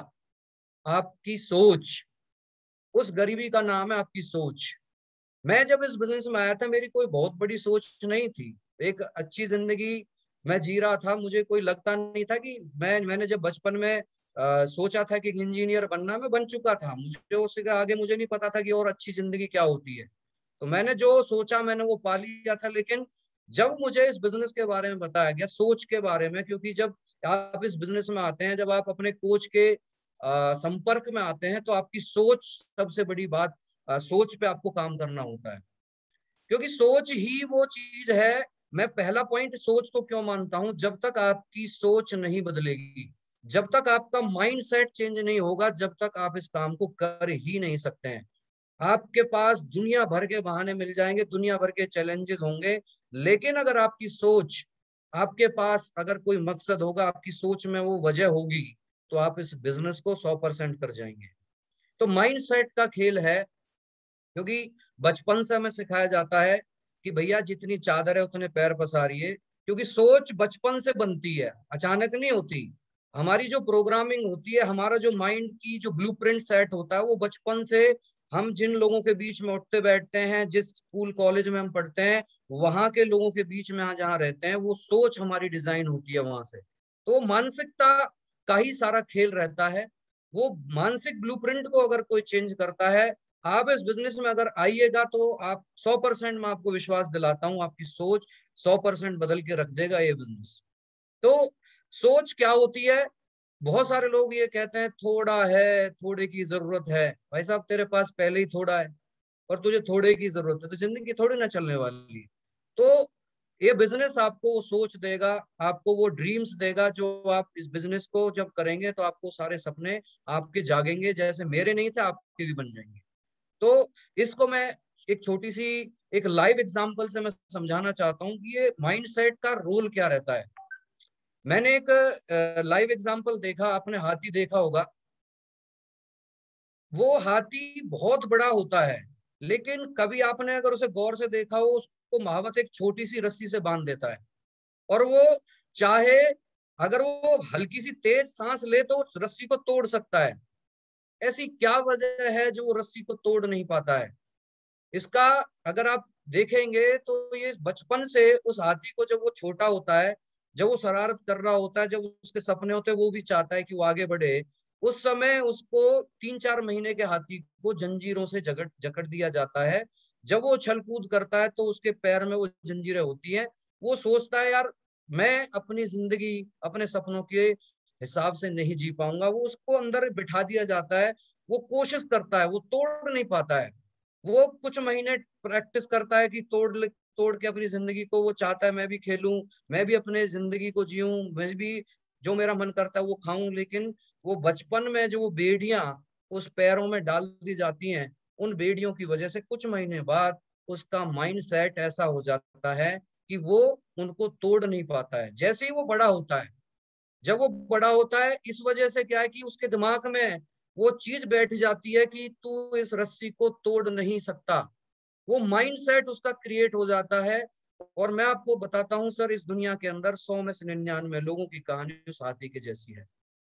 आपकी सोच। उस गरीबी का नाम है आपकी सोच। मैं जब इस बिजनेस में आया था, मेरी कोई बहुत बड़ी सोच नहीं थी। एक अच्छी जिंदगी मैं जी रहा था, मुझे कोई लगता नहीं था कि मैंने जब बचपन में सोचा था कि इंजीनियर बनना, मैं बन चुका था। मुझे उसके आगे मुझे नहीं पता था कि और अच्छी जिंदगी क्या होती है। तो मैंने जो सोचा मैंने वो पा लिया था। लेकिन जब मुझे इस बिजनेस के बारे में बताया गया, सोच के बारे में, क्योंकि जब आप इस बिजनेस में आते हैं, जब आप अपने कोच के संपर्क में आते हैं, तो आपकी सोच सबसे बड़ी बात, सोच पे आपको काम करना होता है, क्योंकि सोच ही वो चीज है। मैं पहला पॉइंट सोच को क्यों मानता हूं, जब तक आपकी सोच नहीं बदलेगी, जब तक आपका माइंड सेट चेंज नहीं होगा, जब तक आप इस काम को कर ही नहीं सकते हैं। आपके पास दुनिया भर के बहाने मिल जाएंगे, दुनिया भर के चैलेंजेस होंगे, लेकिन अगर आपकी सोच, आपके पास अगर कोई मकसद होगा, आपकी सोच में वो वजह होगी, तो आप इस बिजनेस को 100% कर जाएंगे। तो माइंड सेट का खेल है, क्योंकि बचपन से हमें सिखाया जाता है कि भैया जितनी चादर है उतने पैर पसारिए, क्योंकि सोच बचपन से बनती है, अचानक नहीं होती। हमारी जो प्रोग्रामिंग होती है, हमारा जो माइंड की जो ब्लूप्रिंट सेट होता है, वो बचपन से हम जिन लोगों के बीच में उठते बैठते हैं, जिस स्कूल कॉलेज में हम पढ़ते हैं, वहां के लोगों के बीच में जहाँ रहते हैं, वो सोच हमारी डिजाइन होती है वहां से। तो मानसिकता का ही सारा खेल रहता है। वो मानसिक ब्लूप्रिंट को अगर कोई चेंज करता है, आप इस बिजनेस में अगर आइएगा, तो आप 100% मैं आपको विश्वास दिलाता हूं, आपकी सोच 100% बदल के रख देगा ये बिजनेस। तो सोच क्या होती है, बहुत सारे लोग ये कहते हैं थोड़ा है, थोड़े की जरूरत है। भाई साहब तेरे पास पहले ही थोड़ा है और तुझे थोड़े की जरूरत है, तो जिंदगी थोड़ी ना चलने वाली है। तो ये बिजनेस आपको वो सोच देगा, आपको वो ड्रीम्स देगा, जो आप इस बिजनेस को जब करेंगे तो आपको सारे सपने आपके जागेंगे, जैसे मेरे नहीं थे आपके भी बन जाएंगे। तो इसको मैं एक छोटी सी एक लाइव एग्जांपल से मैं समझाना चाहता हूँ कि ये माइंडसेट का रोल क्या रहता है। मैंने एक लाइव एग्जांपल देखा, आपने हाथी देखा होगा। वो हाथी बहुत बड़ा होता है, लेकिन कभी आपने अगर उसे गौर से देखा हो, उसको महावत एक छोटी सी रस्सी से बांध देता है, और वो चाहे अगर वो हल्की सी तेज सांस ले तो उस रस्सी को तोड़ सकता है। ऐसी क्या वजह है जो वो रस्सी को तोड़ नहीं पाता है? इसका अगर आप देखेंगे तो ये बचपन से उस हाथी को, जब वो छोटा होता है, जब वो शरारत कर रहा होता है, जब उसके सपने होते हैं, वो भी चाहता है कि वो आगे बढ़े, उस समय उसको 3-4 महीने के हाथी को जंजीरों से जकड़ दिया जाता है। जब वो उछल कूद करता है तो उसके पैर में वो जंजीरें होती हैं। वो सोचता है यार मैं अपनी जिंदगी अपने सपनों के हिसाब से नहीं जी पाऊंगा। वो उसको अंदर बिठा दिया जाता है। वो कोशिश करता है, वो तोड़ नहीं पाता है। वो कुछ महीने प्रैक्टिस करता है कि तोड़ के अपनी जिंदगी को वो चाहता है मैं भी खेलूं, मैं भी अपने जिंदगी को जीऊं, मैं भी जो मेरा मन करता है वो खाऊं। लेकिन वो बचपन में जो वो बेड़ियां उस पैरों में डाल दी जाती हैं, उन बेड़ियों की वजह से कुछ महीने बाद उसका माइंड सेट ऐसा हो जाता है कि वो उनको तोड़ नहीं पाता है। जैसे ही वो बड़ा होता है, जब वो बड़ा होता है, इस वजह से क्या है कि उसके दिमाग में वो चीज बैठ जाती है कि तू इस रस्सी को तोड़ नहीं सकता। वो माइंडसेट उसका क्रिएट हो जाता है। और मैं आपको बताता हूं सर, इस दुनिया के अंदर 100 में से 99 लोगों की कहानी उस हाथी के जैसी है।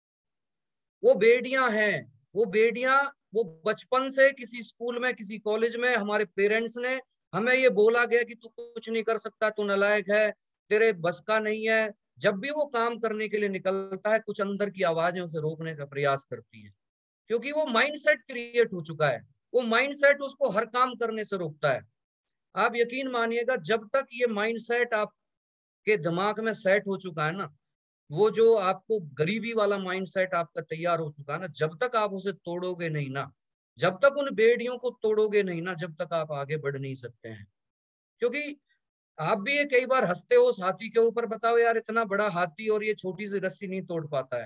वो बेड़ियां हैं, वो बेड़ियां, वो बचपन से किसी स्कूल में, किसी कॉलेज में हमारे पेरेंट्स ने हमें ये बोला गया कि तू कुछ नहीं कर सकता, तू नालायक है, तेरे बस का नहीं है। जब भी वो काम करने के लिए निकलता है, कुछ अंदर की आवाजें उसे रोकने का प्रयास करती है, क्योंकि वो माइंडसेट क्रिएट हो चुका है। वो माइंडसेट उसको हर काम करने से रोकता है। आप यकीन मानिएगा, जब तक ये माइंडसेट आपके दिमाग में सेट हो चुका है ना, वो जो आपको गरीबी वाला माइंडसेट आपका तैयार हो चुका है ना, जब तक आप उसे तोड़ोगे नहीं ना, जब तक उन बेड़ियों को तोड़ोगे नहीं ना, जब तक आप आगे बढ़ नहीं सकते हैं। क्योंकि आप भी ये कई बार हंसते हो उस हाथी के ऊपर, बताओ यार इतना बड़ा हाथी और ये छोटी सी रस्सी नहीं तोड़ पाता है।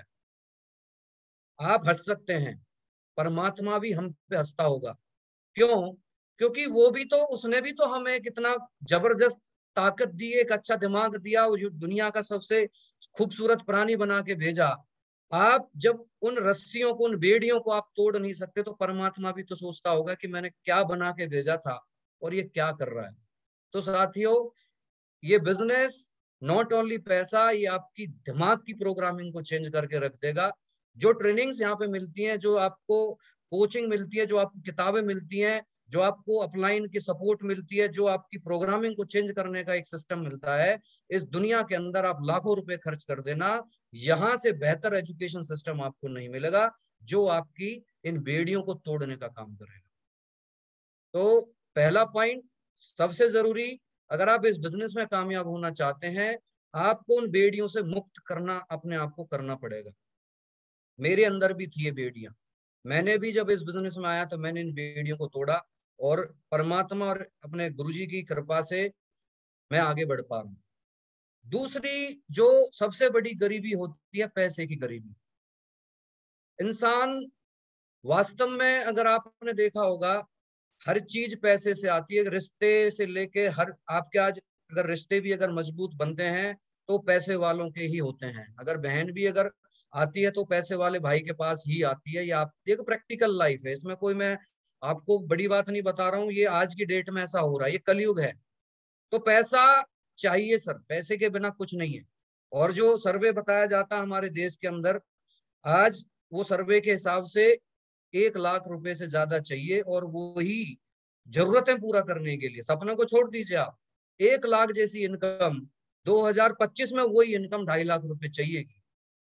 आप हंस सकते हैं, परमात्मा भी हम पे हंसता होगा। क्यों? क्योंकि वो भी तो, उसने भी तो हमें कितना जबरदस्त ताकत दी, एक अच्छा दिमाग दिया, वो जो दुनिया का सबसे खूबसूरत प्राणी बना के भेजा। आप जब उन रस्सियों को, उन बेड़ियों को आप तोड़ नहीं सकते, तो परमात्मा भी तो सोचता होगा कि मैंने क्या बना के भेजा था और ये क्या कर रहा है। तो साथियों, ये बिजनेस नॉट ओनली पैसा, ये आपकी दिमाग की प्रोग्रामिंग को चेंज करके रख देगा। जो ट्रेनिंग्स यहाँ पे मिलती हैं, जो आपको कोचिंग मिलती है, जो आपको किताबें मिलती हैं, जो आपको अपलाइन की सपोर्ट मिलती है, जो आपकी प्रोग्रामिंग को चेंज करने का एक सिस्टम मिलता है, इस दुनिया के अंदर आप लाखों रुपए खर्च कर देना, यहाँ से बेहतर एजुकेशन सिस्टम आपको नहीं मिलेगा जो आपकी इन बेड़ियों को तोड़ने का काम करेगा। तो पहला पॉइंट सबसे जरूरी, अगर आप इस बिजनेस में कामयाब होना चाहते हैं, आपको उन बेड़ियों से मुक्त करना अपने आप को करना पड़ेगा। मेरे अंदर भी थी ये बेड़ियां। मैंने भी जब इस बिजनेस में आया तो मैंने इन बेड़ियों को तोड़ा, और परमात्मा और अपने गुरुजी की कृपा से मैं आगे बढ़ पा रहा हूँ। दूसरी जो सबसे बड़ी गरीबी होती है, पैसे की गरीबी। इंसान वास्तव में, अगर आपने देखा होगा, हर चीज पैसे से आती है। रिश्ते से लेके हर, आपके आज अगर रिश्ते भी अगर मजबूत बनते हैं तो पैसे वालों के ही होते हैं। अगर बहन भी अगर आती है तो पैसे वाले भाई के पास ही आती है। या आप देखो, प्रैक्टिकल लाइफ है, इसमें कोई, मैं आपको बड़ी बात नहीं बता रहा हूँ, ये आज की डेट में ऐसा हो रहा है, ये कलयुग है। तो पैसा चाहिए सर, पैसे के बिना कुछ नहीं है। और जो सर्वे बताया जाता है हमारे देश के अंदर आज, वो सर्वे के हिसाब से 1 लाख रुपए से ज्यादा चाहिए, और वो ही जरूरतें पूरा करने के लिए, सपने को छोड़ दीजिए आप, 1 लाख जैसी इनकम 2025 में वही इनकम 2.5 लाख रुपए चाहिएगी।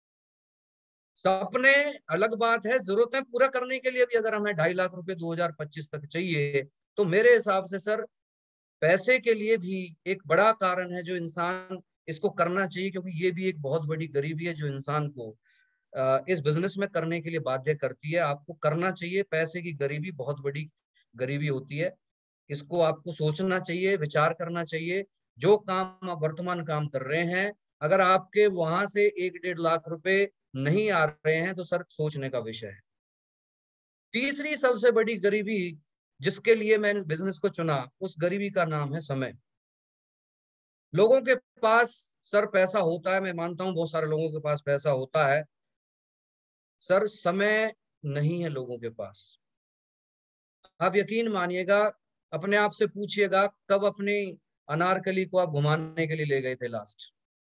सपने अलग बात है, जरूरतें पूरा करने के लिए भी अगर हमें 2.5 लाख रुपए 2025 तक चाहिए, तो मेरे हिसाब से सर, पैसे के लिए भी एक बड़ा कारण है जो इंसान इसको करना चाहिए, क्योंकि ये भी एक बहुत बड़ी गरीबी है जो इंसान को इस बिजनेस में करने के लिए बाध्य करती है। आपको करना चाहिए। पैसे की गरीबी बहुत बड़ी गरीबी होती है, इसको आपको सोचना चाहिए, विचार करना चाहिए। जो काम आप वर्तमान काम कर रहे हैं, अगर आपके वहां से 1-1.5 लाख रुपए नहीं आ रहे हैं तो सर सोचने का विषय है। तीसरी सबसे बड़ी गरीबी जिसके लिए मैंने बिजनेस को चुना, उस गरीबी का नाम है समय। लोगों के पास सर पैसा होता है, मैं मानता हूं बहुत सारे लोगों के पास पैसा होता है, सर समय नहीं है लोगों के पास। आप यकीन मानिएगा, अपने आप से पूछिएगा कब अपनी अनारकली को आप घुमाने के लिए ले गए थे लास्ट।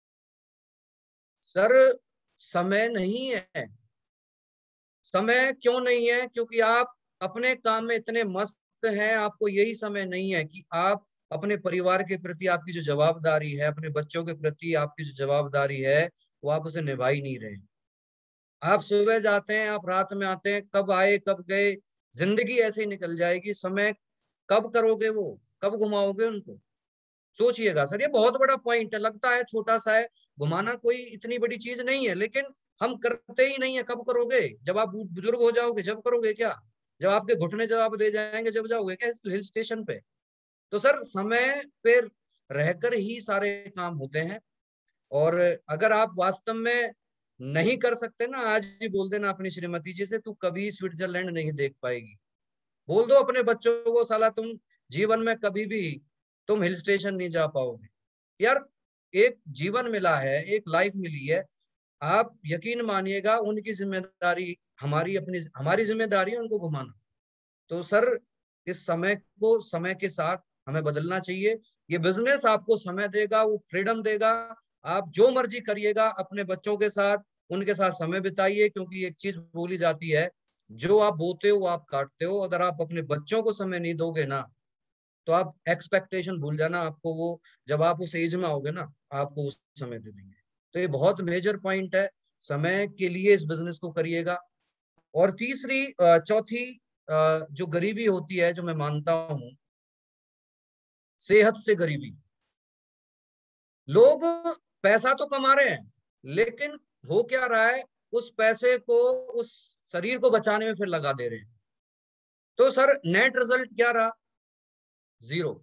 सर समय नहीं है। समय क्यों नहीं है? क्योंकि आप अपने काम में इतने मस्त हैं, आपको यही समय नहीं है कि आप अपने परिवार के प्रति आपकी जो जवाबदारी है, अपने बच्चों के प्रति आपकी जो जवाबदारी है, वो आप उसे निभा ही नहीं रहे। आप सुबह जाते हैं, आप रात में आते हैं, कब आए कब गए, जिंदगी ऐसे ही निकल जाएगी। समय कब करोगे, वो कब घुमाओगे उनको? सोचिएगा सर, ये बहुत बड़ा पॉइंट है। लगता है छोटा सा है, घुमाना कोई इतनी बड़ी चीज नहीं है, लेकिन हम करते ही नहीं है। कब करोगे? जब आप बुजुर्ग हो जाओगे जब करोगे क्या? जब आपके घुटने जवाब दे जाएंगे जब जाओगे क्या हिल स्टेशन पे? तो सर समय पे रहकर ही सारे काम होते हैं। और अगर आप वास्तव में नहीं कर सकते ना, आज ही बोल देना अपनी श्रीमती जी से, तू कभी स्विट्जरलैंड नहीं देख पाएगी। बोल दो अपने बच्चों को, साला तुम जीवन में कभी भी तुम हिल स्टेशन नहीं जा पाओगे। यार एक जीवन मिला है, एक लाइफ मिली है, आप यकीन मानिएगा उनकी जिम्मेदारी हमारी जिम्मेदारी है उनको घुमाना। तो सर इस समय को समय के साथ हमें बदलना चाहिए। ये बिजनेस आपको समय देगा, वो फ्रीडम देगा, आप जो मर्जी करिएगा। अपने बच्चों के साथ उनके साथ समय बिताइए, क्योंकि एक चीज बोली जाती है, जो आप बोते हो वो आप काटते हो। अगर आप अपने बच्चों को समय नहीं दोगे ना, तो आप एक्सपेक्टेशन भूल जाना, आपको वो जब आप उस एज में आओगे ना, आपको उस समय दे देंगे। तो ये बहुत मेजर पॉइंट है, समय के लिए इस बिजनेस को करिएगा। और तीसरी चौथी जो गरीबी होती है, जो मैं मानता हूं, सेहत से गरीबी। लोग पैसा तो कमा रहे हैं, लेकिन हो क्या रहा है, उस पैसे को उस शरीर को बचाने में फिर लगा दे रहे हैं। तो सर नेट रिजल्ट क्या रहा? जीरो।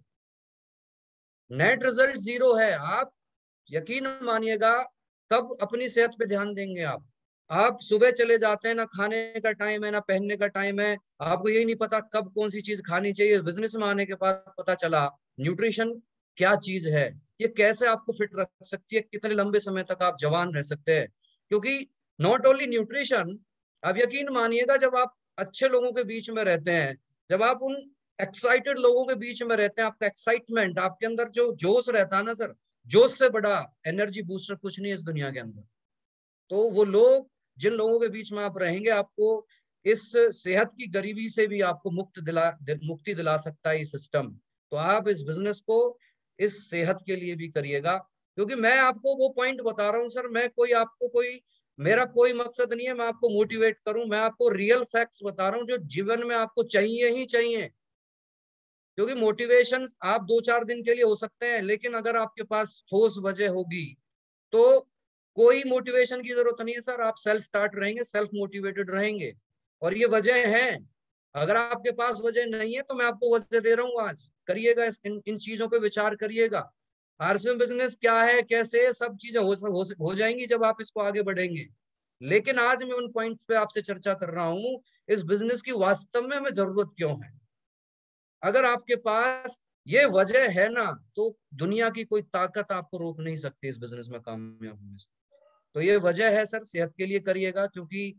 नेट रिजल्ट जीरो है। आप यकीन मानिएगा, कब अपनी सेहत पे ध्यान देंगे आप सुबह चले जाते हैं, ना खाने का टाइम है ना पहनने का टाइम है, आपको यही नहीं पता कब कौन सी चीज खानी चाहिए। बिजनेस में आने के बाद पता चला न्यूट्रिशन क्या चीज है, ये कैसे आपको फिट रख सकती है, कितने लंबे समय तक आप जवान रह सकते हैं। क्योंकि नॉट ओनली न्यूट्रिशन, आप यकीन मानिएगा, जब आप अच्छे लोगों के बीच में रहते हैं, जब आप उन एक्साइटेड लोगों के बीच में रहते हैं, आपका एक्साइटमेंट, आपके अंदर जो जोश रहता है ना सर, जोश से बड़ा एनर्जी बूस्टर कुछ नहीं है इस दुनिया के अंदर। तो वो लोग, जिन लोगों के बीच में आप रहेंगे, आपको इस सेहत की गरीबी से भी आपको मुक्ति दिला सकता है ये सिस्टम। तो आप इस बिजनेस को इस सेहत के लिए भी करिएगा। क्योंकि मैं आपको वो पॉइंट बता रहा हूँ सर, मैं मेरा कोई मकसद नहीं है मैं आपको मोटिवेट करूं, मैं आपको रियल फैक्ट्स बता रहा हूँ जो जीवन में आपको चाहिए ही चाहिए। क्योंकि मोटिवेशन आप 2-4 दिन के लिए हो सकते हैं, लेकिन अगर आपके पास ठोस वजह होगी तो कोई मोटिवेशन की जरूरत नहीं है सर। आप सेल्फ स्टार्ट रहेंगे, सेल्फ मोटिवेटेड रहेंगे। और ये वजह है। अगर आपके पास वजह नहीं है तो मैं आपको वजह दे रहा हूँ आज, करिएगा इन चीजों पे विचार करिएगा। आरसीएम बिजनेस क्या है, कैसे, सब चीजें हो जाएंगी जब आप इसको आगे बढ़ेंगे। लेकिन आज मैं उन पॉइंट्स पे आपसे चर्चा कर रहा हूँ, इस बिजनेस की वास्तव में हमें जरूरत क्यों है। अगर आपके पास ये वजह है ना, तो दुनिया की कोई ताकत आपको रोक नहीं सकती इस बिजनेस में कामयाब होने से। तो ये वजह है सर, सेहत के लिए करिएगा। क्योंकि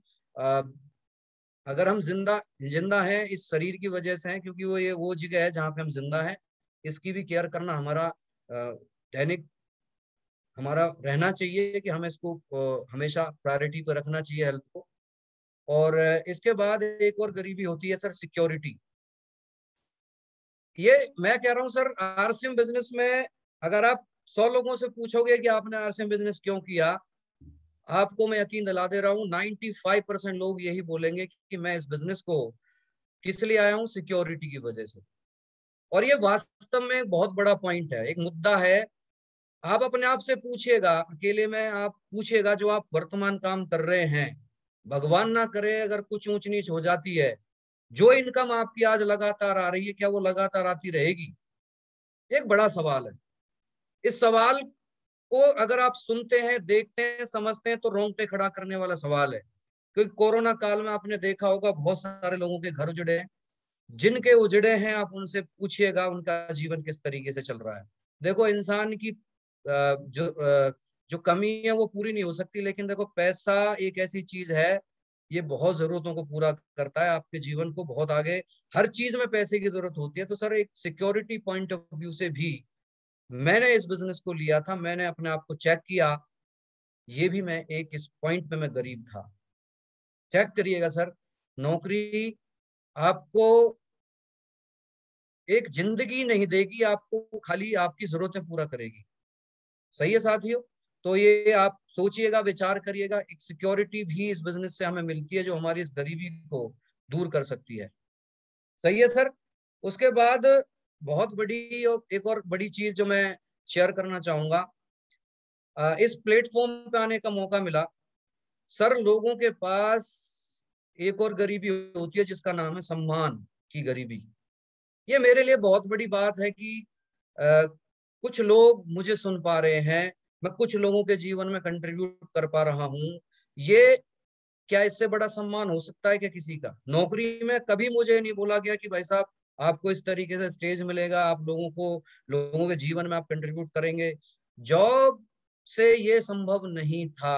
अगर हम जिंदा हैं इस शरीर की वजह से हैं, क्योंकि वो जगह है जहाँ पे हम जिंदा हैं। इसकी भी केयर करना हमारा दैनिक हमारा रहना चाहिए कि हमें इसको हमेशा प्रायोरिटी पर रखना चाहिए, हेल्थ को। और इसके बाद एक और गरीबी होती है सर, सिक्योरिटी। ये मैं कह रहा हूँ सर, आरसीएम बिजनेस में अगर आप 100 लोगों से पूछोगे कि आपने आरसीएम बिजनेस क्यों किया, आपको मैं यकीन दिला दे रहा हूँ 95% लोग यही बोलेंगे कि मैं इस बिजनेस को किस लिए आया हूँ, सिक्योरिटी की वजह से। और ये वास्तव में एक बहुत बड़ा पॉइंट है, एक मुद्दा है आप अपने आप से पूछिएगा, अकेले में आप पूछिएगा, जो आप वर्तमान काम कर रहे हैं, भगवान ना करे अगर कुछ ऊंच नीच हो जाती है, जो इनकम आपकी आज लगातार आ रही है, क्या वो लगातार आती रहेगी? एक बड़ा सवाल है। इस सवाल को अगर आप सुनते हैं, देखते हैं, समझते हैं, तो रोंगटे खड़ा करने वाला सवाल है। क्योंकि कोरोना काल में आपने देखा होगा बहुत सारे लोगों के घर उजड़े हैं। जिनके उजड़े हैं आप उनसे पूछिएगा उनका जीवन किस तरीके से चल रहा है। देखो, इंसान की जो कमी है वो पूरी नहीं हो सकती, लेकिन देखो, पैसा एक ऐसी चीज है, ये बहुत जरूरतों को पूरा करता है, आपके जीवन को बहुत आगे, हर चीज में पैसे की जरूरत होती है। तो सर, एक सिक्योरिटी पॉइंट ऑफ व्यू से भी मैंने इस बिजनेस को लिया था, मैंने अपने आप को चेक किया, ये भी मैं एक इस पॉइंट पे मैं गरीब था। चेक करिएगा सर, नौकरी आपको एक जिंदगी नहीं देगी, आपको खाली आपकी जरूरतें पूरा करेगी। सही है साथियों? तो ये आप सोचिएगा, विचार करिएगा, एक सिक्योरिटी भी इस बिजनेस से हमें मिलती है जो हमारी इस गरीबी को दूर कर सकती है। सही है सर? उसके बाद बहुत बड़ी और एक और बड़ी चीज जो मैं शेयर करना चाहूंगा, इस प्लेटफॉर्म पे आने का मौका मिला। सर, लोगों के पास एक और गरीबी होती है जिसका नाम है सम्मान की गरीबी। ये मेरे लिए बहुत बड़ी बात है कि कुछ लोग मुझे सुन पा रहे हैं, मैं कुछ लोगों के जीवन में कंट्रीब्यूट कर पा रहा हूँ। ये क्या इससे बड़ा सम्मान हो सकता है क्या किसी का? नौकरी में कभी मुझे नहीं बोला गया कि भाई साहब आपको इस तरीके से स्टेज मिलेगा, आप लोगों के जीवन में आप कंट्रीब्यूट करेंगे। जॉब से ये संभव नहीं था।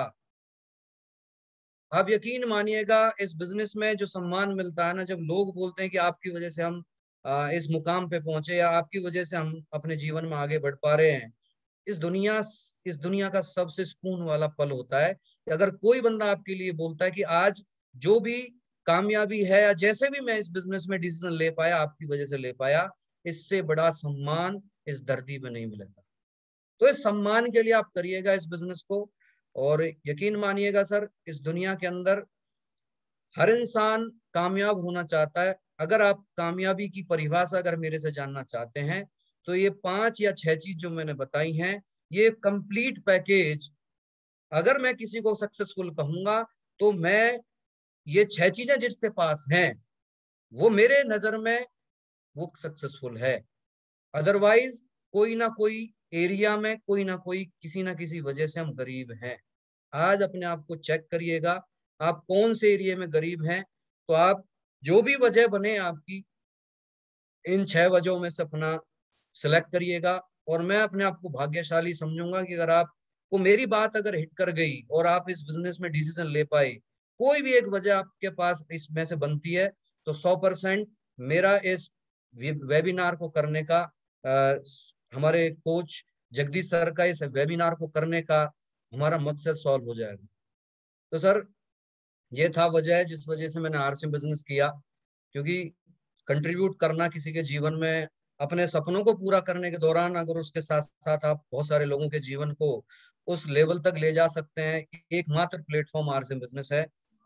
आप यकीन मानिएगा, इस बिजनेस में जो सम्मान मिलता है ना, जब लोग बोलते हैं कि आपकी वजह से हम इस मुकाम पे पहुंचे, या आपकी वजह से हम अपने जीवन में आगे बढ़ पा रहे हैं, इस दुनिया का सबसे सुकून वाला पल होता है कि अगर कोई बंदा आपके लिए बोलता है कि आज जो भी कामयाबी है, या जैसे भी मैं इस बिजनेस में डिसीजन ले पाया, आपकी वजह से ले पाया, इससे बड़ा सम्मान इस धरती पे नहीं मिलेगा। तो इस सम्मान के लिए आप करिएगा इस बिजनेस को, और यकीन मानिएगा सर, इस दुनिया के अंदर हर इंसान कामयाब होना चाहता है। अगर आप कामयाबी की परिभाषा अगर मेरे से जानना चाहते हैं, तो ये 5 या 6 चीज जो मैंने बताई हैं, ये कंप्लीट पैकेज, अगर मैं किसी को सक्सेसफुल कहूंगा, तो मैं ये 6 चीजें जिसके पास हैं, वो मेरे नजर में वो सक्सेसफुल है। अदरवाइज कोई ना कोई एरिया में, कोई ना कोई, किसी ना किसी वजह से हम गरीब हैं। आज अपने आप को चेक करिएगा, आप कौन से एरिया में गरीब हैं। तो आप जो भी वजह बने आपकी, इन 6 वजहों में से अपना सिलेक्ट करिएगा, और मैं अपने आप को भाग्यशाली समझूंगा कि अगर आपको मेरी बात अगर हिट कर गई और आप इस बिजनेस में डिसीजन ले पाए, कोई भी एक वजह आपके पास इसमें से बनती है, तो 100% मेरा इस वेबिनार को करने का, हमारे कोच जगदीश सर का इस वेबिनार को करने का हमारा मकसद सॉल्व हो जाएगा। तो सर, ये था वजह जिस वजह से मैंने आरसीएम बिजनेस किया, क्योंकि कंट्रीब्यूट करना किसी के जीवन में, अपने सपनों को पूरा करने के दौरान, अगर उसके साथ साथ आप बहुत सारे लोगों के जीवन को उस लेवल तक ले जा सकते हैं, एकमात्र प्लेटफॉर्म आरसीएम बिजनेस है।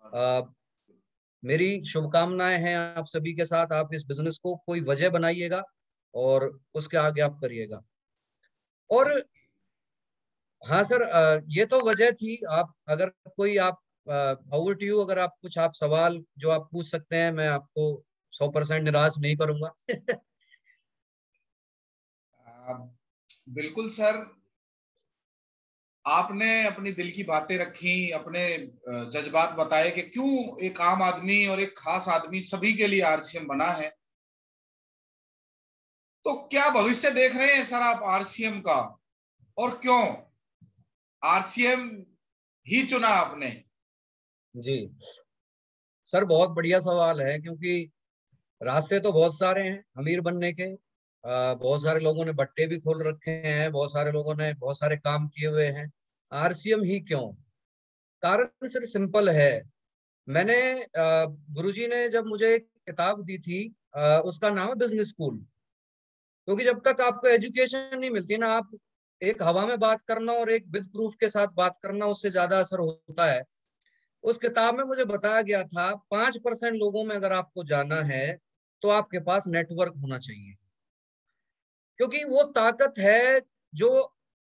मेरी शुभकामनाएं हैं आप सभी के साथ। आप इस बिजनेस को कोई वजह बनाइएगा और उसके आगे आप करिएगा। और हाँ सर, ये तो वजह थी। आप अगर कोई आप ओवर टू यू, अगर आप कुछ आप सवाल जो आप पूछ सकते हैं, मैं आपको 100% निराश नहीं करूंगा। बिल्कुल सर, आपने अपनी दिल की बातें रखी, अपने जज्बात बताए कि क्यों एक आम आदमी और एक खास आदमी सभी के लिए आरसीएम बना है। तो क्या भविष्य देख रहे हैं सर आप आरसीएम का, और क्यों आरसीएम ही चुना आपने? जी सर, बहुत बढ़िया सवाल है, क्योंकि रास्ते तो बहुत सारे हैं अमीर बनने के। बहुत सारे लोगों ने भट्टे भी खोल रखे हैं, बहुत सारे लोगों ने बहुत सारे काम किए हुए हैं। आरसीएम ही क्यों? कारण सिर्फ सिंपल है। मैंने गुरुजी ने जब मुझे एक किताब दी थी, उसका नाम है बिजनेस स्कूल। क्योंकि जब तक आपको एजुकेशन नहीं मिलती ना, आप एक हवा में बात करना और एक विद प्रूफ के साथ बात करना, उससे ज्यादा असर होता है। उस किताब में मुझे बताया गया था 5% लोगों में अगर आपको जाना है, तो आपके पास नेटवर्क होना चाहिए। क्योंकि वो ताकत है जो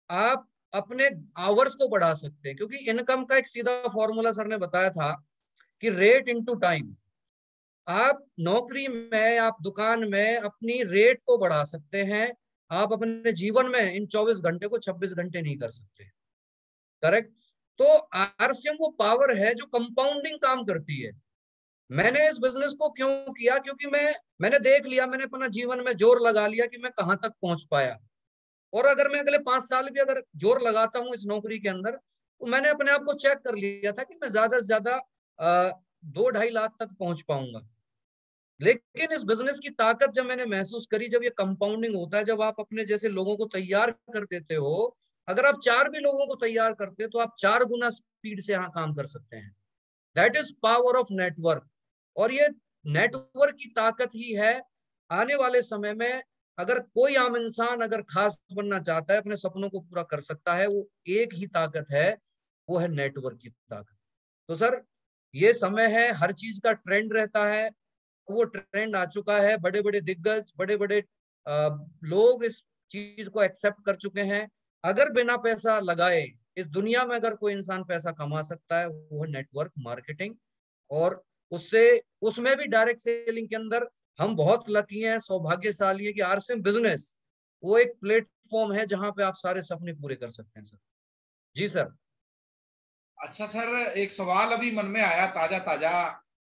आप अपने आवर्स को बढ़ा सकते हैं, क्योंकि इनकम का एक सीधा फॉर्मूला सर ने बताया था कि रेट इनटू टाइम। आप नौकरी में, आप दुकान में अपनी रेट को बढ़ा सकते हैं, आप अपने जीवन में इन 24 घंटे को 26 घंटे नहीं कर सकते। करेक्ट। तो आरसीएम वो पावर है जो कंपाउंडिंग काम करती है। मैंने इस बिजनेस को क्यों किया, क्योंकि मैंने देख लिया, मैंने अपना जीवन में जोर लगा लिया कि मैं कहां तक पहुंच पाया। और अगर मैं अगले 5 साल भी अगर जोर लगाता हूं इस नौकरी के अंदर, तो मैंने अपने आप को चेक कर लिया था कि मैं ज्यादा से ज्यादा 2-2.5 लाख तक पहुंच पाऊंगा। लेकिन इस बिजनेस की ताकत जब मैंने महसूस करी, जब ये कंपाउंडिंग होता है, जब आप अपने जैसे लोगों को तैयार कर देते हो, अगर आप 4 भी लोगों को तैयार करते हो तो आप 4 गुना स्पीड से यहाँ काम कर सकते हैं। That is power of network. और ये नेटवर्क की ताकत ही है आने वाले समय में। अगर कोई आम इंसान अगर खास बनना चाहता है, अपने सपनों को पूरा कर सकता है, वो एक ही ताकत है, वो है नेटवर्क की ताकत। तो सर ये समय है, हर चीज का ट्रेंड रहता है, वो ट्रेंड आ चुका है। बड़े बड़े दिग्गज, बड़े बड़े लोग इस चीज को एक्सेप्ट कर चुके हैं। अगर बिना पैसा लगाए इस दुनिया में अगर कोई इंसान पैसा कमा सकता है, वो है नेटवर्क मार्केटिंग। और उससे, उसमें भी डायरेक्ट सेलिंग के अंदर हम बहुत लकी हैं, सौभाग्यशाली है कि आरसीएम बिजनेस वो एक प्लेटफॉर्म है जहां पे आप सारे सपने पूरे कर सकते हैं सर। जी सर। अच्छा सर, एक सवाल अभी मन में आया ताजा ताजा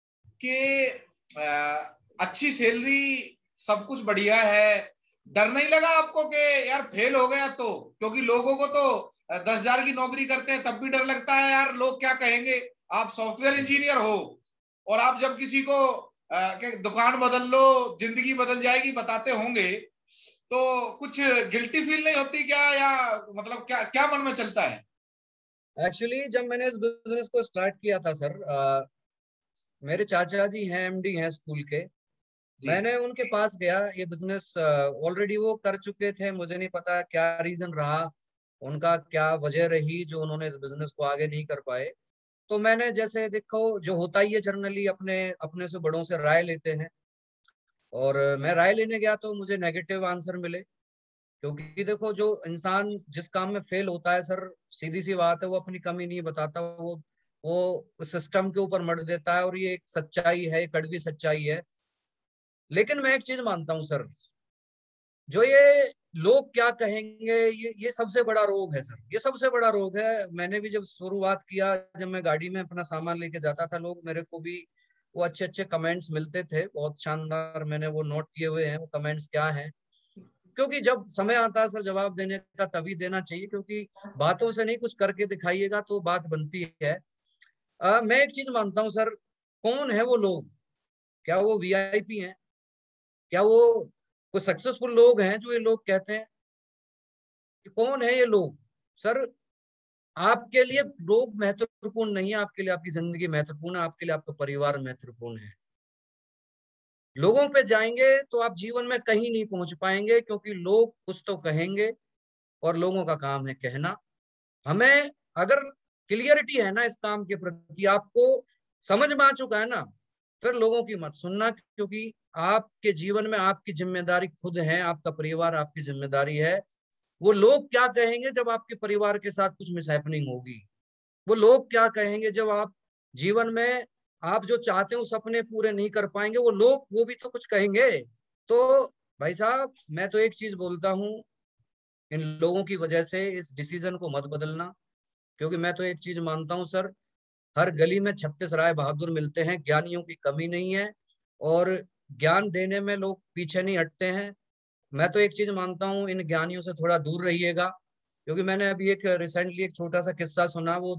कि अच्छी सैलरी, सब कुछ बढ़िया है, डर नहीं लगा आपको कि यार फेल हो गया तो? क्योंकि लोगों को तो 10,000 की नौकरी करते हैं तब भी डर लगता है, यार लोग क्या कहेंगे। आप सॉफ्टवेयर इंजीनियर हो और आप जब किसी को दुकान बदल लो, जिंदगी बदल जाएगी बताते होंगे, तो कुछ गिल्टी फील नहीं होती क्या, या मतलब क्या क्या मन में चलता है? एक्चुअली जब मैंने इस बिजनेस को स्टार्ट किया था सर, मेरे चाचा जी हैं, एमडी हैं स्कूल के। मैंने उनके पास गया, ये बिजनेस ऑलरेडी वो कर चुके थे, मुझे नहीं पता क्या रीजन रहा उनका, क्या वजह रही जो उन्होंने इस बिजनेस को आगे नहीं कर पाए। तो मैंने, जैसे देखो जो होता ही है जनरली, अपने अपने से बड़ों से राय लेते हैं। और मैं राय लेने गया तो मुझे नेगेटिव आंसर मिले। क्योंकि देखो जो इंसान जिस काम में फेल होता है सर, सीधी सी बात है, वो अपनी कमी नहीं बताता, वो सिस्टम के ऊपर मर देता है। और ये एक सच्चाई है, एक कड़वी सच्चाई है। लेकिन मैं एक चीज मानता हूँ सर, जो ये लोग क्या कहेंगे, ये सबसे बड़ा रोग है सर, ये सबसे बड़ा रोग है। मैंने भी जब शुरुआत किया, जब मैं गाड़ी में अपना सामान लेके जाता था, लोग मेरे को भी वो अच्छे अच्छे कमेंट्स मिलते थे, बहुत शानदार, मैंने वो नोट किए हुए हैं वो कमेंट्स क्या हैं। क्योंकि जब समय आता है सर जवाब देने का, तभी देना चाहिए, क्योंकि बातों से नहीं, कुछ करके दिखाइएगा तो बात बनती है। मैं एक चीज मानता हूँ सर, कौन है वो लोग? क्या वो वीआईपी हैं? क्या वो कुछ सक्सेसफुल लोग हैं जो ये लोग कहते हैं? कि कौन है ये लोग? सर आपके लिए लोग महत्वपूर्ण नहीं है, आपके लिए आपकी जिंदगी महत्वपूर्ण है, आपके लिए आपका परिवार महत्वपूर्ण है। लोगों पे जाएंगे तो आप जीवन में कहीं नहीं पहुंच पाएंगे, क्योंकि लोग कुछ तो कहेंगे और लोगों का काम है कहना। हमें अगर क्लियरिटी है ना इस काम के प्रति, आपको समझ में आ चुका है ना, फिर लोगों की मत सुनना। क्योंकि आपके जीवन में आपकी जिम्मेदारी खुद है, आपका परिवार आपकी जिम्मेदारी है। वो लोग क्या कहेंगे जब आपके परिवार के साथ कुछ मिसहैपनिंग होगी? वो लोग क्या कहेंगे जब आप जीवन में आप जो चाहते हो सपने पूरे नहीं कर पाएंगे? वो लोग, वो भी तो कुछ कहेंगे। तो भाई साहब, मैं तो एक चीज बोलता हूँ, इन लोगों की वजह से इस डिसीजन को मत बदलना। क्योंकि मैं तो एक चीज मानता हूँ सर, हर गली में 36 राय बहादुर मिलते हैं, ज्ञानियों की कमी नहीं है। और ज्ञान देने में लोग पीछे नहीं हटते हैं। मैं तो एक चीज मानता हूँ, इन ज्ञानियों से थोड़ा दूर रहिएगा। क्योंकि मैंने अभी एक रिसेंटली एक छोटा सा किस्सा सुना, वो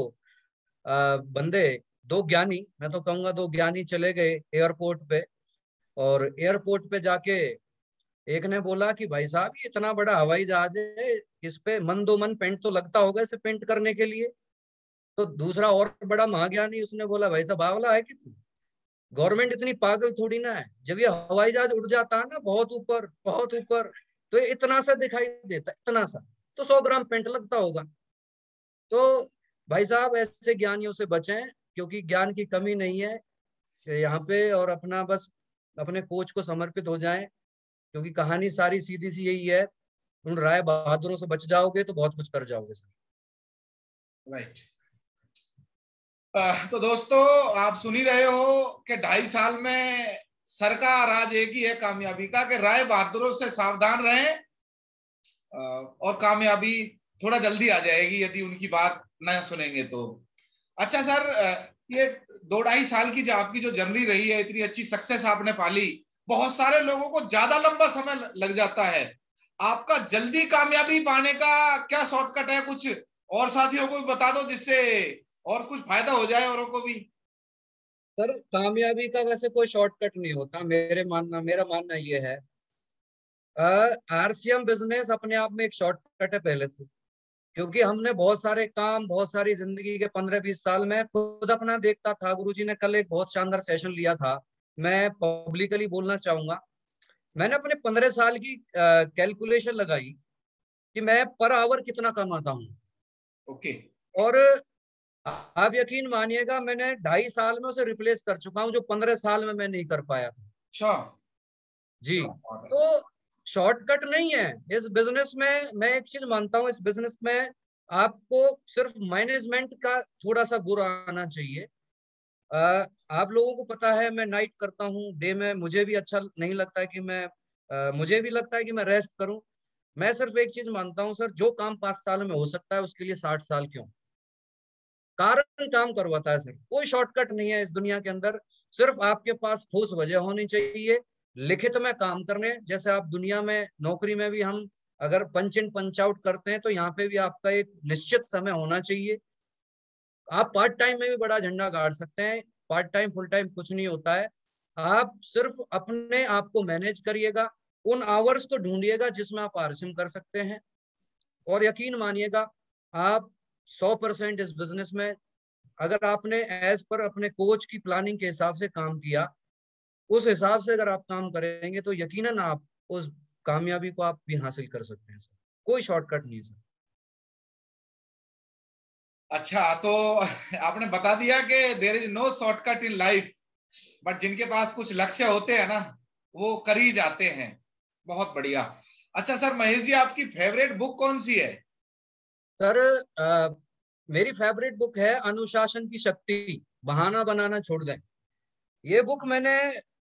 बंदे, दो ज्ञानी, मैं तो कहूंगा दो ज्ञानी चले गए एयरपोर्ट पे। और एयरपोर्ट पे जाके एक ने बोला कि भाई साहब ये इतना बड़ा हवाई जहाज है, इस पे मन दो मन पेंट तो लगता होगा इसे पेंट करने के लिए। तो दूसरा और बड़ा महाज्ञानी, उसने बोला भाई साहब बावला है कि तू? गवर्नमेंट इतनी पागल थोड़ी ना है, जब ये हवाई जहाज उड़ जाता है ना बहुत ऊपर बहुत ऊपर, तो ये इतना सा दिखाई देता है, इतना सा, तो 100 ग्राम पेंट लगता होगा। तो भाई साहब ऐसे ज्ञानियों से बचें, क्योंकि ज्ञान की कमी नहीं है यहाँ पे। और अपना बस अपने कोच को समर्पित हो जाएं, क्योंकि कहानी सारी सीधी सी यही है। उन राय बहादुरों से बच जाओगे तो बहुत कुछ कर जाओगे सर। राइट। तो दोस्तों आप सुन ही रहे हो कि 2.5 साल में सर का राज एक ही है कामयाबी का, कि राय बहादुरों से सावधान रहें और कामयाबी थोड़ा जल्दी आ जाएगी यदि उनकी बात न सुनेंगे तो। अच्छा सर, ये 2-2.5 साल की जो आपकी जो जर्नी रही है, इतनी अच्छी सक्सेस आपने पाली, बहुत सारे लोगों को ज्यादा लंबा समय लग जाता है, आपका जल्दी कामयाबी पाने का क्या शॉर्टकट है? कुछ और साथियों को भी बता दो जिससे और कुछ फायदा हो जाए औरों को भी। सर कामयाबी का वैसे कोई शॉर्टकट नहीं होता, मेरा मानना ये है। आरसीएम बिजनेस अपने आप में एक शॉर्टकट है पहले तो, क्योंकि हमने बहुत सारे काम, बहुत सारी जिंदगी के 15-20 साल में खुद अपना देखता था। गुरुजी ने कल एक बहुत शानदार सेशन लिया था, मैं पब्लिकली बोलना चाहूंगा। मैंने अपने 15 साल की कैलकुलेशन लगाई कि मैं पर आवर कितना कमाता हूँ। ओके। और आप यकीन मानिएगा, मैंने 2.5 साल में उसे रिप्लेस कर चुका हूँ जो 15 साल में मैं नहीं कर पाया था। अच्छा जी। तो शॉर्टकट नहीं है इस बिजनेस में। मैं एक चीज मानता हूँ, इस बिजनेस में आपको सिर्फ मैनेजमेंट का थोड़ा सा गुण आना चाहिए। आप लोगों को पता है मैं नाइट करता हूँ, डे में मुझे भी अच्छा नहीं लगता है कि मुझे भी लगता है कि मैं रेस्ट करूं। मैं सिर्फ एक चीज मानता हूँ सर, जो काम 5 साल में हो सकता है उसके लिए 60 साल क्यों? कारण काम करवाता है सर। कोई शॉर्टकट नहीं है इस दुनिया के अंदर, सिर्फ आपके पास ठोस वजह होनी चाहिए लिखित में काम करने। जैसे आप दुनिया में नौकरी में भी हम अगर पंच इन पंच आउट करते हैं तो यहाँ पे भी आपका एक निश्चित समय होना चाहिए। आप पार्ट टाइम में भी बड़ा झंडा गाड़ सकते हैं, पार्ट टाइम फुल टाइम कुछ नहीं होता है। आप सिर्फ अपने आप को मैनेज करिएगा, उन आवर्स को ढूंढिएगा जिसमें आप पारिश्रम कर सकते हैं, और यकीन मानिएगा आप 100% इस बिजनेस में, अगर आपने एज पर अपने कोच की प्लानिंग के हिसाब से काम किया, उस हिसाब से अगर आप काम करेंगे तो यकीनन आप उस कामयाबी को आप भी हासिल कर सकते हैं सर। कोई शॉर्टकट नहीं है सर। अच्छा, तो आपने बता दिया कि there is no shortcut in life, but जिनके पास कुछ लक्ष्य होते हैं ना, वो कर ही जाते हैं। बहुत बढ़िया। अच्छा सर, महेश जी आपकी फेवरेट बुक कौन सी है? सर मेरी फेवरेट बुक है अनुशासन की शक्ति, बहाना बनाना छोड़ दें। ये बुक मैंने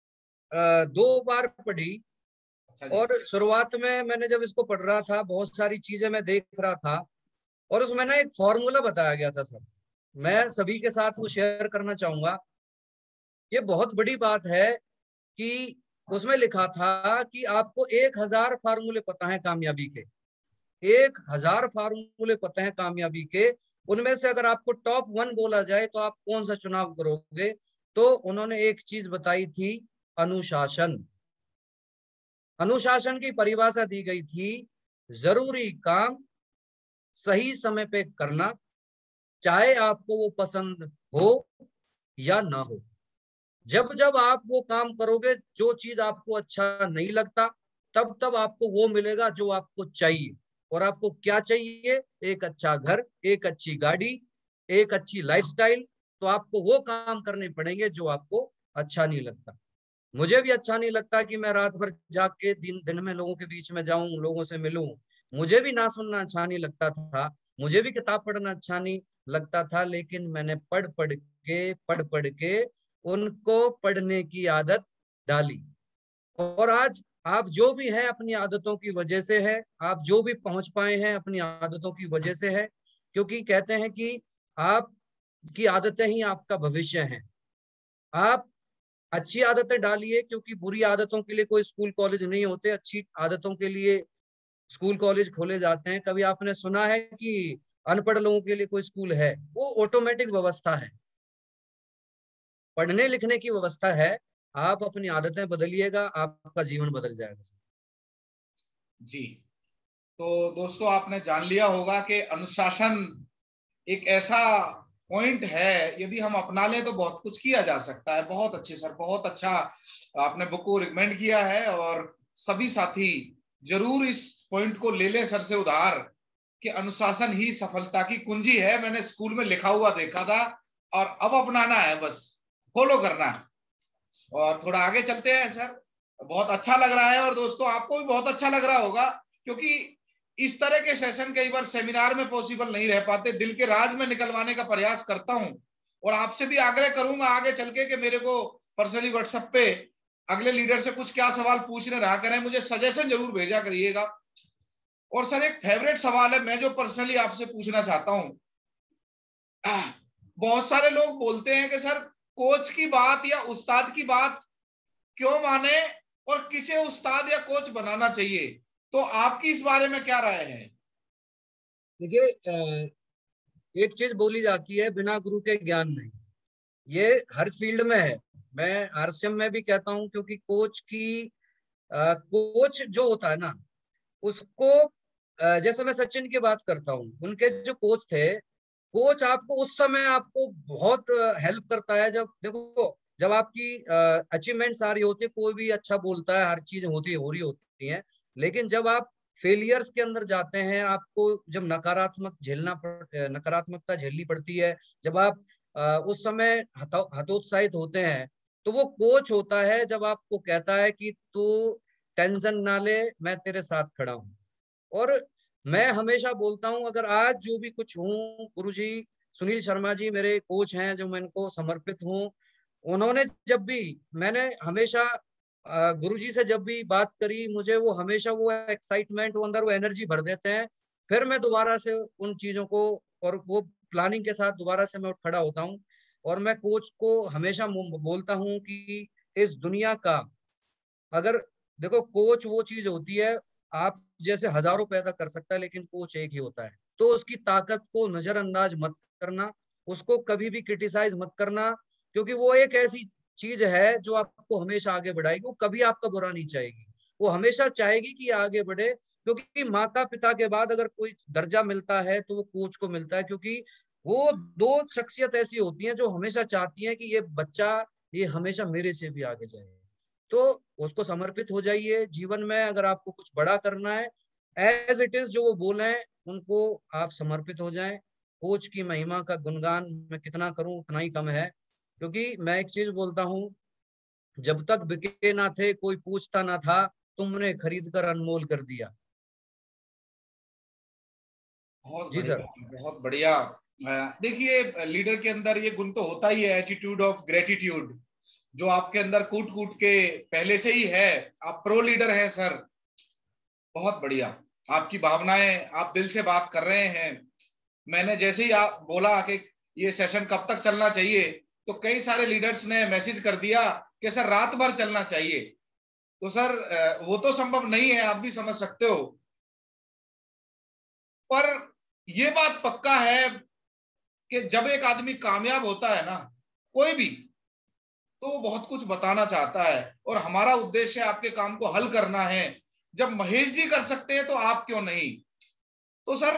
2 बार पढ़ी। अच्छा जी। और शुरुआत में मैंने जब इसको पढ़ रहा था, बहुत सारी चीजें मैं देख रहा था, और उसमें ना एक फॉर्मूला बताया गया था सर, मैं सभी के साथ वो शेयर करना चाहूंगा। ये बहुत बड़ी बात है कि उसमें लिखा था कि आपको 1000 फार्मूले पता है कामयाबी के, 1000 फार्मूले पता है कामयाबी के। उनमें से अगर आपको टॉप 1 बोला जाए तो आप कौन सा चुनाव करोगे? तो उन्होंने एक चीज बताई थी, अनुशासन। अनुशासन की परिभाषा दी गई थी, जरूरी काम सही समय पे करना, चाहे आपको वो पसंद हो या ना हो। जब जब आप वो काम करोगे जो चीज आपको अच्छा नहीं लगता, तब तब आपको वो मिलेगा जो आपको चाहिए। और आपको क्या चाहिए? एक अच्छा घर, एक अच्छी गाड़ी, एक अच्छी लाइफस्टाइल। तो आपको वो काम करने पड़ेंगे जो आपको अच्छा नहीं लगता। मुझे भी अच्छा नहीं लगता कि मैं रात भर जाग के दिन दिन में लोगों के बीच में जाऊं, लोगों से मिलूं। मुझे भी ना सुनना अच्छा नहीं लगता था, मुझे भी किताब पढ़ना अच्छा नहीं लगता था, लेकिन मैंने पढ़ पढ़ के उनको पढ़ने की आदत डाली। और आज आप जो भी हैं अपनी आदतों की वजह से है, आप जो भी पहुंच पाए हैं अपनी आदतों की वजह से है। क्योंकि कहते हैं कि आपकी आदतें ही आपका भविष्य हैं। आप अच्छी आदतें डालिए, क्योंकि बुरी आदतों के लिए कोई स्कूल कॉलेज नहीं होते, अच्छी आदतों के लिए स्कूल कॉलेज खोले जाते हैं। कभी आपने सुना है कि अनपढ़ लोगों के लिए कोई स्कूल है? वो ऑटोमेटिक व्यवस्था है, पढ़ने लिखने की व्यवस्था है। आप अपनी आदतें बदलिएगा, आपका जीवन बदल जाएगा। जी, तो दोस्तों आपने जान लिया होगा कि अनुशासन एक ऐसा पॉइंट है, यदि हम अपना लें तो बहुत कुछ किया जा सकता है। बहुत अच्छे सर, बहुत अच्छा आपने बुक को रिकमेंड किया है, और सभी साथी जरूर इस पॉइंट को ले लें सर से उधार कि अनुशासन ही सफलता की कुंजी है। मैंने स्कूल में लिखा हुआ देखा था, और अब अपनाना है, बस फॉलो करना है। और थोड़ा आगे चलते हैं सर, बहुत अच्छा लग रहा है, और दोस्तों आपको भी बहुत अच्छा लग रहा होगा, क्योंकि इस तरह के सेशन कई बार सेमिनार में पॉसिबल नहीं रह पाते, दिल के राज में निकलवाने का प्रयास करता हूं। और आपसे भी आग्रह करूंगा आगे चल के कि मेरे को पर्सनली व्हाट्सएप पे अगले लीडर से कुछ क्या सवाल पूछने रहा करें, मुझे सजेशन जरूर भेजा करिएगा। और सर एक फेवरेट सवाल है मैं जो पर्सनली आपसे पूछना चाहता हूं, बहुत सारे लोग बोलते हैं कि सर कोच की बात या उस्ताद की बात क्यों माने और किसे उस्ताद या कोच बनाना चाहिए, तो आपकी इस बारे में क्या राय है? देखिए, एक चीज बोली जाती है, बिना गुरु के ज्ञान नहीं। ये हर फील्ड में है, मैं आरसीएम में भी कहता हूँ, क्योंकि कोच जो होता है ना, उसको जैसे मैं सचिन की बात करता हूँ, उनके जो कोच थे, कोच आपको उस समय आपको बहुत हेल्प करता है। जब देखो, जब आपकी अचीवमेंट्स आ रही होती है, कोई भी अच्छा बोलता है, हर चीज हो रही होती है, लेकिन जब आप फेलियर्स के अंदर जाते हैं, आपको जब नकारात्मकता झेलनी पड़ती है, जब आप उस समय हतोत्साहित होते हैं, तो वो कोच होता है जब आपको कहता है कि तू टेंशन ना ले, मैं तेरे साथ खड़ा हूँ। और मैं हमेशा बोलता हूँ, अगर आज जो भी कुछ हूँ, गुरुजी सुनील शर्मा जी मेरे कोच हैं, जो मैं इनको समर्पित हूँ। उन्होंने जब भी, मैंने हमेशा गुरुजी से जब भी बात करी, मुझे वो हमेशा वो एक्साइटमेंट, वो अंदर वो एनर्जी भर देते हैं। फिर मैं दोबारा से उन चीजों को और वो प्लानिंग के साथ दोबारा से मैं उठ खड़ा होता हूँ। और मैं कोच को हमेशा बोलता हूँ कि इस दुनिया का, अगर देखो, कोच वो चीज होती है, आप जैसे हजारों पैदा कर सकता है, लेकिन कोच एक ही होता है। तो उसकी ताकत को नजरअंदाज मत करना, उसको कभी भी क्रिटिसाइज मत करना, क्योंकि वो एक ऐसी चीज है जो आपको हमेशा आगे बढ़ाएगी। वो कभी आपका बुरा नहीं चाहेगी, वो हमेशा चाहेगी कि आगे बढ़े। क्योंकि माता पिता के बाद अगर कोई दर्जा मिलता है तो वो कोच को मिलता है, क्योंकि वो दो शख्सियत ऐसी होती हैं जो हमेशा चाहती हैं कि ये बच्चा, ये हमेशा मेरे से भी आगे जाए। तो उसको समर्पित हो जाइए। जीवन में अगर आपको कुछ बड़ा करना है, एज इट इज जो वो बोले हैं उनको आप समर्पित हो जाएं। कोच की महिमा का गुणगान मैं कितना करूं उतना ही कम है, क्योंकि मैं एक चीज बोलता हूं, जब तक बिके ना थे कोई पूछता ना था, तुमने खरीद कर अनमोल कर दिया। बहुत जी बढ़िया, सर। बहुत बढ़िया। देखिए लीडर के अंदर ये गुण तो होता ही है, एटीट्यूड ऑफ ग्रेटिट्यूड, जो आपके अंदर कूट कूट के पहले से ही है। आप प्रो लीडर हैं सर, बहुत बढ़िया। आपकी भावनाएं, आप दिल से बात कर रहे हैं। मैंने जैसे ही आप बोला कि ये सेशन कब तक चलना चाहिए, तो कई सारे लीडर्स ने मैसेज कर दिया कि सर रात भर चलना चाहिए। तो सर वो तो संभव नहीं है, आप भी समझ सकते हो। पर ये बात पक्का है कि जब एक आदमी कामयाब होता है ना, कोई भी, तो वो बहुत कुछ बताना चाहता है। और हमारा उद्देश्य आपके काम को हल करना है। जब महेश जी कर सकते हैं तो आप क्यों नहीं? तो सर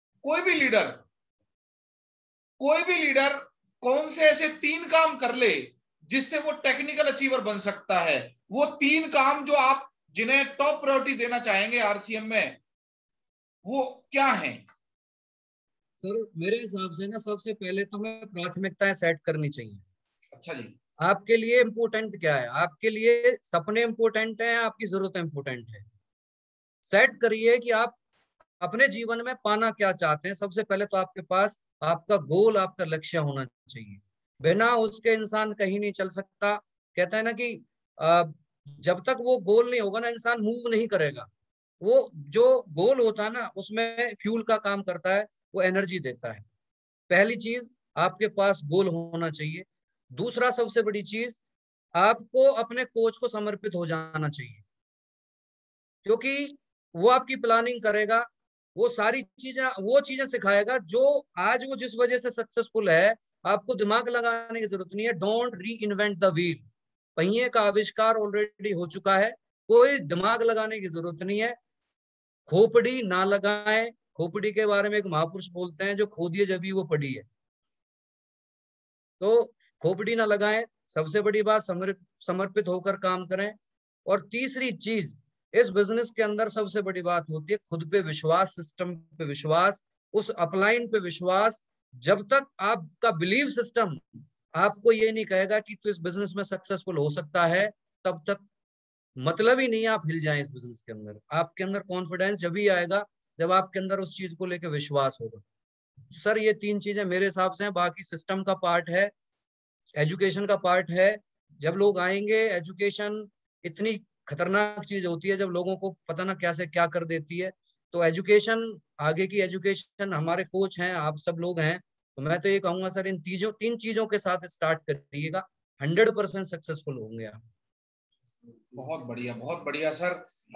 कोई भी लीडर कौन से ऐसे 3 काम कर ले जिससे वो टेक्निकल अचीवर बन सकता है? वो 3 काम जो आप जिन्हें टॉप प्रायोरिटी देना चाहेंगे आरसीएम में, वो क्या हैं? सर मेरे हिसाब से ना, सबसे पहले तो हमें प्राथमिकताएं सेट करनी चाहिए। अच्छा जी। आपके लिए इम्पोर्टेंट क्या है? आपके लिए सपने इम्पोर्टेंट है, आपकी जरूरतें इम्पोर्टेंट है? सेट करिए कि आप अपने जीवन में पाना क्या चाहते हैं। सबसे पहले तो आपके पास आपका गोल, आपका लक्ष्य होना चाहिए। बिना उसके इंसान कहीं नहीं चल सकता। कहता है ना कि अ, जब तक वो गोल नहीं होगा ना, इंसान मूव नहीं करेगा। वो जो गोल होता है ना, उसमें फ्यूल का काम करता है, वो एनर्जी देता है। पहली चीज, आपके पास गोल होना चाहिए। दूसरा सबसे बड़ी चीज, आपको अपने कोच को समर्पित हो जाना चाहिए, क्योंकि वो आपकी प्लानिंग करेगा। वो चीजें सिखाएगा जो आज वो जिस वजह से सक्सेसफुल है। आपको दिमाग लगाने की जरूरत नहीं है। डोंट री इन्वेंट द व्हील। पहिए का आविष्कार ऑलरेडी हो चुका है, कोई दिमाग लगाने की जरूरत नहीं है। खोपड़ी ना लगाएं। खोपड़ी के बारे में एक महापुरुष बोलते हैं, जो खोदिए जब भी वो पड़ी है। तो खोपड़ी ना लगाएं। सबसे बड़ी बात, समर्पित होकर काम करें। और तीसरी चीज, इस बिजनेस के अंदर सबसे बड़ी बात होती है खुद पे विश्वास, सिस्टम पे विश्वास, उस अपलाइन पे विश्वास। जब तक आपका बिलीव सिस्टम आपको ये नहीं कहेगा कि तू इस बिजनेस में सक्सेसफुल हो सकता है, तब तक मतलब ही नहीं आप हिल जाएं इस बिजनेस के अंदर। आपके अंदर कॉन्फिडेंस जब ही आएगा जब आपके अंदर उस चीज को लेकर विश्वास होगा। सर ये 3 चीजें मेरे हिसाब से हैं, बाकी सिस्टम का पार्ट है, एजुकेशन का पार्ट है। जब लोग आएंगे, एजुकेशन इतनी खतरनाक चीज होती है जब लोगों को पता ना क्या से क्या कर देती है। तो एजुकेशन, आगे की एजुकेशन, हमारे कोच हैं, आप सब लोग हैं, तो मैं तो ये कहूंगा सर इन 3 चीजों के साथ स्टार्ट करिएगा, 100% सक्सेसफुल होंगे आप। बहुत बढ़िया सर।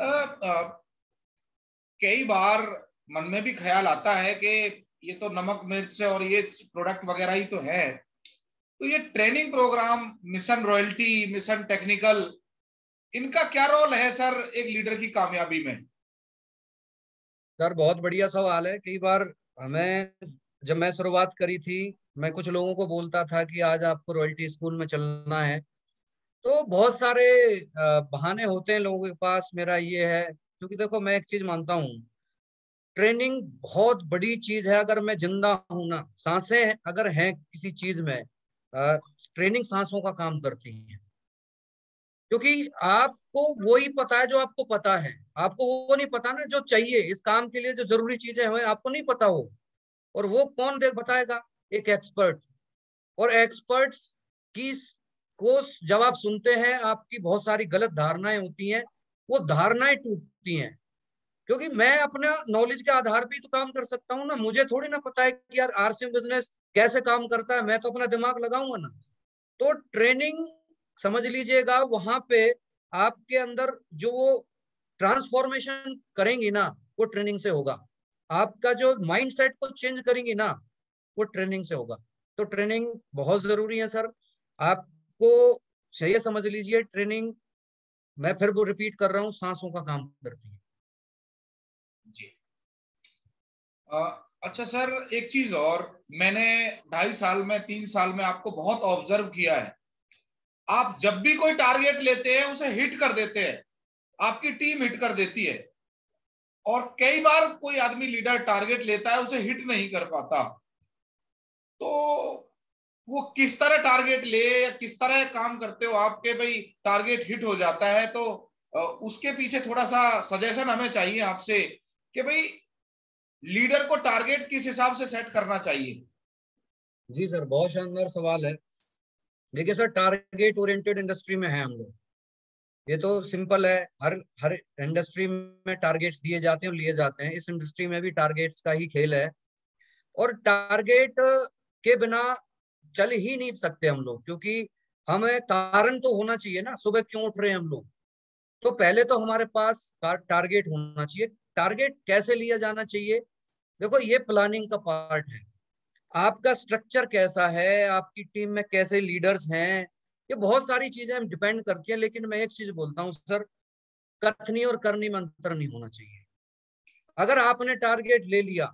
कई बार मन में भी ख्याल आता है कि ये तो नमक मिर्च और ये प्रोडक्ट वगैरह ही तो है, तो ये training program, mission royalty, mission technical, इनका क्या रोल है सर एक लीडर की कामयाबी में? सर बहुत बढ़िया सवाल है। कई बार हमें, जब मैं शुरुआत करी थी, मैं कुछ लोगों को बोलता था कि आज आपको रॉयल्टी स्कूल में चलना है, तो बहुत सारे बहाने होते हैं लोगों के पास, मेरा ये है। क्योंकि देखो मैं एक चीज मानता हूँ, ट्रेनिंग बहुत बड़ी चीज है। अगर मैं जिंदा हूं ना, सांसें अगर हैं किसी चीज में, ट्रेनिंग सांसों का काम करती है। क्योंकि आपको वो ही पता है जो आपको पता है, आपको वो नहीं पता ना जो चाहिए इस काम के लिए, जो जरूरी चीजें हैं आपको नहीं पता हो। और वो कौन देख बताएगा? एक एक्सपर्ट। और एक्सपर्ट्स की को जब आप सुनते हैं, आपकी बहुत सारी गलत धारणाएं होती हैं, वो धारणाएं टूटती हैं। क्योंकि मैं अपना नॉलेज के आधार पे तो काम कर सकता हूँ ना, मुझे थोड़ी ना पता है कि यार आरसीएम बिजनेस कैसे काम करता है, मैं तो अपना दिमाग लगाऊंगा ना। तो ट्रेनिंग, समझ लीजिएगा, वहां पे आपके अंदर जो वो ट्रांसफॉर्मेशन करेंगी ना, वो ट्रेनिंग से होगा। आपका जो माइंडसेट को चेंज करेंगी ना, वो ट्रेनिंग से होगा। तो ट्रेनिंग बहुत जरूरी है सर। आपको सही समझ लीजिए, ट्रेनिंग, मैं फिर वो रिपीट कर रहा हूँ, सांसों का काम करती है जी। अच्छा सर, एक चीज और, मैंने 2.5 साल में, 3 साल में आपको बहुत ऑब्जर्व किया है, आप जब भी कोई टारगेट लेते हैं उसे हिट कर देते हैं, आपकी टीम हिट कर देती है। और कई बार कोई आदमी लीडर टारगेट लेता है, उसे हिट नहीं कर पाता। तो वो किस तरह टारगेट ले या किस तरह काम करते हो आपके, भाई टारगेट हिट हो जाता है तो उसके पीछे थोड़ा सा सजेशन हमें चाहिए आपसे कि भाई लीडर को टारगेट किस हिसाब से सेट करना चाहिए? जी सर, बहुत शानदार सवाल है। देखिए सर, टारगेट ओरिएंटेड इंडस्ट्री में है हम लोग, ये तो सिंपल है। हर हर इंडस्ट्री में टारगेट्स दिए जाते हैं और लिए जाते हैं, इस इंडस्ट्री में भी टारगेट्स का ही खेल है। और टारगेट के बिना चल ही नहीं सकते हम लोग, क्योंकि हमें कारण तो होना चाहिए ना, सुबह क्यों उठ रहे हैं हम लोग। तो पहले तो हमारे पास टारगेट होना चाहिए। टारगेट कैसे लिया जाना चाहिए? देखो ये प्लानिंग का पार्ट है। आपका स्ट्रक्चर कैसा है, आपकी टीम में कैसे लीडर्स हैं, ये बहुत सारी चीजें डिपेंड करती हैं। लेकिन मैं एक चीज बोलता हूँ सर, कथनी और करनी में अंतर नहीं होना चाहिए। अगर आपने टारगेट ले लिया,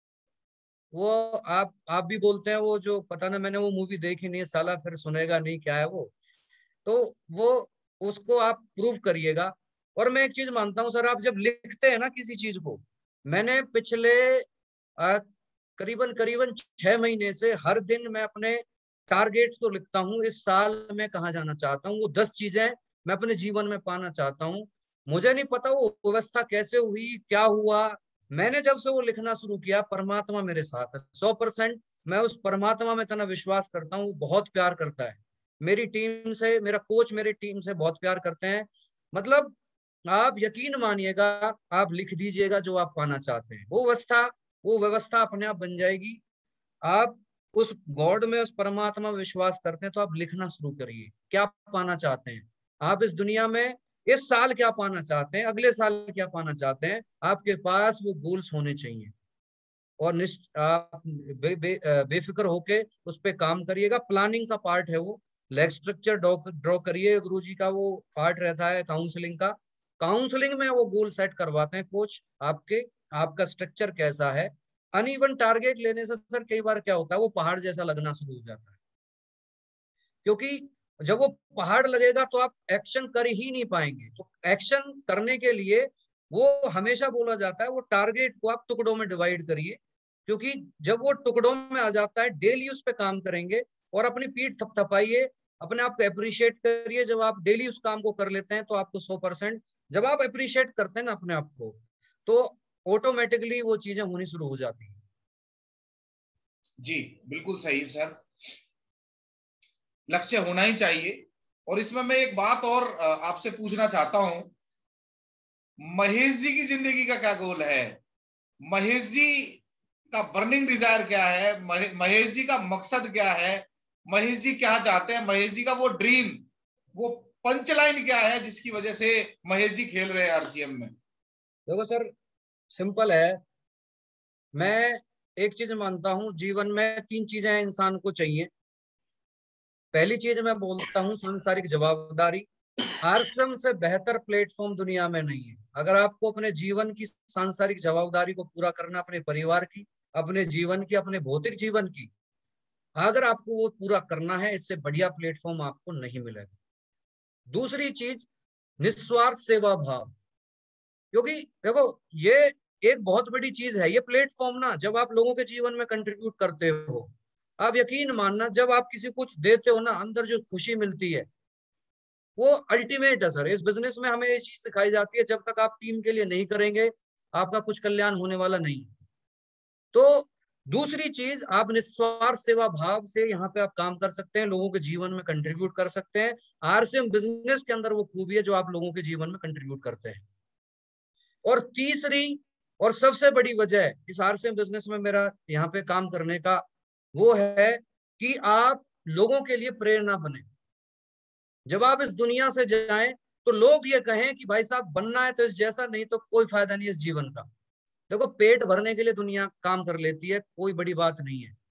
वो आप भी बोलते हैं वो जो, पता ना, मैंने वो मूवी देखी नहीं है साला, फिर सुनेगा नहीं क्या है वो, तो वो उसको आप प्रूव करिएगा। और मैं एक चीज मानता हूँ सर, आप जब लिखते हैं ना किसी चीज को, मैंने पिछले करीबन करीबन 6 महीने से हर दिन मैं अपने टारगेट्स को लिखता हूँ। इस साल मैं कहाँ जाना चाहता हूँ, वो 10 चीजें मैं अपने जीवन में पाना चाहता हूँ। मुझे नहीं पता वो व्यवस्था कैसे हुई, क्या हुआ। मैंने जब से वो लिखना शुरू किया, परमात्मा मेरे साथ है 100%। मैं उस परमात्मा में इतना विश्वास करता हूँ, बहुत प्यार करता है मेरी टीम से, मेरा कोच मेरी टीम से बहुत प्यार करते हैं। मतलब आप यकीन मानिएगा, आप लिख दीजिएगा जो आप पाना चाहते हैं, वो व्यवस्था अपने आप बन जाएगी। आप उस गॉड में, उस परमात्मा में विश्वास करते हैं तो आप लिखना शुरू करिए, क्या पाना चाहते हैं आप इस दुनिया में, इस साल क्या पाना चाहते हैं, अगले साल क्या पाना चाहते हैं। आपके पास वो गोल्स होने चाहिए। और आप बेफिक्र होके उस पर काम करिएगा। प्लानिंग का पार्ट है वो। लेग स्ट्रक्चर ड्रॉ करिए, गुरुजी का वो पार्ट रहता है काउंसलिंग का। काउंसलिंग में वो गोल सेट करवाते हैं कोच आपके, आपका स्ट्रक्चर कैसा है। अनइवन टारगेट लेने से सर कई बार क्या होता है, वो पहाड़ जैसा लगना शुरू हो जाता है। क्योंकि जब वो पहाड़ लगेगा तो आप एक्शन कर ही नहीं पाएंगे। तो एक्शन करने के लिए वो हमेशा बोला जाता है, वो टारगेट को आप टुकड़ों में डिवाइड करिए। क्योंकि जब वो टुकड़ों में आ जाता है, डेली उस पर काम करेंगे और अपनी पीठ थपथपाइए, अपने आप को अप्रिशिएट करिए। जब आप डेली उस काम को कर लेते हैं तो आपको 100%, जब आप अप्रिशिएट करते हैं ना अपने आप को, तो ऑटोमेटिकली वो चीजें होनी शुरू हो जाती हैं। जी बिल्कुल सही सर, लक्ष्य होना ही चाहिए। और इसमें मैं एक बात और आपसे पूछना चाहता हूं, महेश जी की जिंदगी का क्या गोल है? महेश जी का बर्निंग डिजायर क्या है? महेश जी का मकसद क्या है? महेश जी क्या चाहते हैं? महेश जी का वो ड्रीम, वो पंचलाइन क्या है जिसकी वजह से महेश जी खेल रहे हैं आरसीएम में? देखो सर, सिंपल है। मैं एक चीज मानता हूं, जीवन में 3 चीजें इंसान को चाहिए। पहली चीज मैं बोलता हूं सांसारिक जवाबदारी। आरसीएम से बेहतर प्लेटफॉर्म दुनिया में नहीं है। अगर आपको अपने जीवन की सांसारिक जवाबदारी को पूरा करना, अपने परिवार की, अपने जीवन की, अपने भौतिक जीवन की, अगर आपको वो पूरा करना है, इससे बढ़िया प्लेटफॉर्म आपको नहीं मिलेगा। दूसरी चीज, निस्वार्थ सेवा भाव। क्योंकि देखो, ये एक बहुत बड़ी चीज है ये प्लेटफॉर्म ना। जब आप लोगों के जीवन में कंट्रीब्यूट करते हो, आप यकीन मानना, जब आप किसी को कुछ देते हो ना, अंदर जो खुशी मिलती है वो अल्टीमेट है सर। इस बिजनेस में हमें ये चीज सिखाई जाती है, जब तक आप टीम के लिए नहीं करेंगे, आपका कुछ कल्याण होने वाला नहीं। तो दूसरी चीज, आप निस्वार्थ सेवा भाव से यहाँ पे आप काम कर सकते हैं, लोगों के जीवन में कंट्रीब्यूट कर सकते हैं। आरसीएम बिजनेस के अंदर वो खूबी है जो आप लोगों के जीवन में कंट्रीब्यूट करते हैं। और तीसरी और सबसे बड़ी वजह इस आरसीएम बिजनेस में मेरा यहाँ पे काम करने का वो है कि आप लोगों के लिए प्रेरणा बने। जब आप इस दुनिया से जाएं तो लोग ये कहें कि भाई साहब बनना है तो इस जैसा, नहीं तो कोई फायदा नहीं इस जीवन का। देखो, पेट भरने के लिए दुनिया काम कर लेती है, कोई बड़ी बात नहीं है।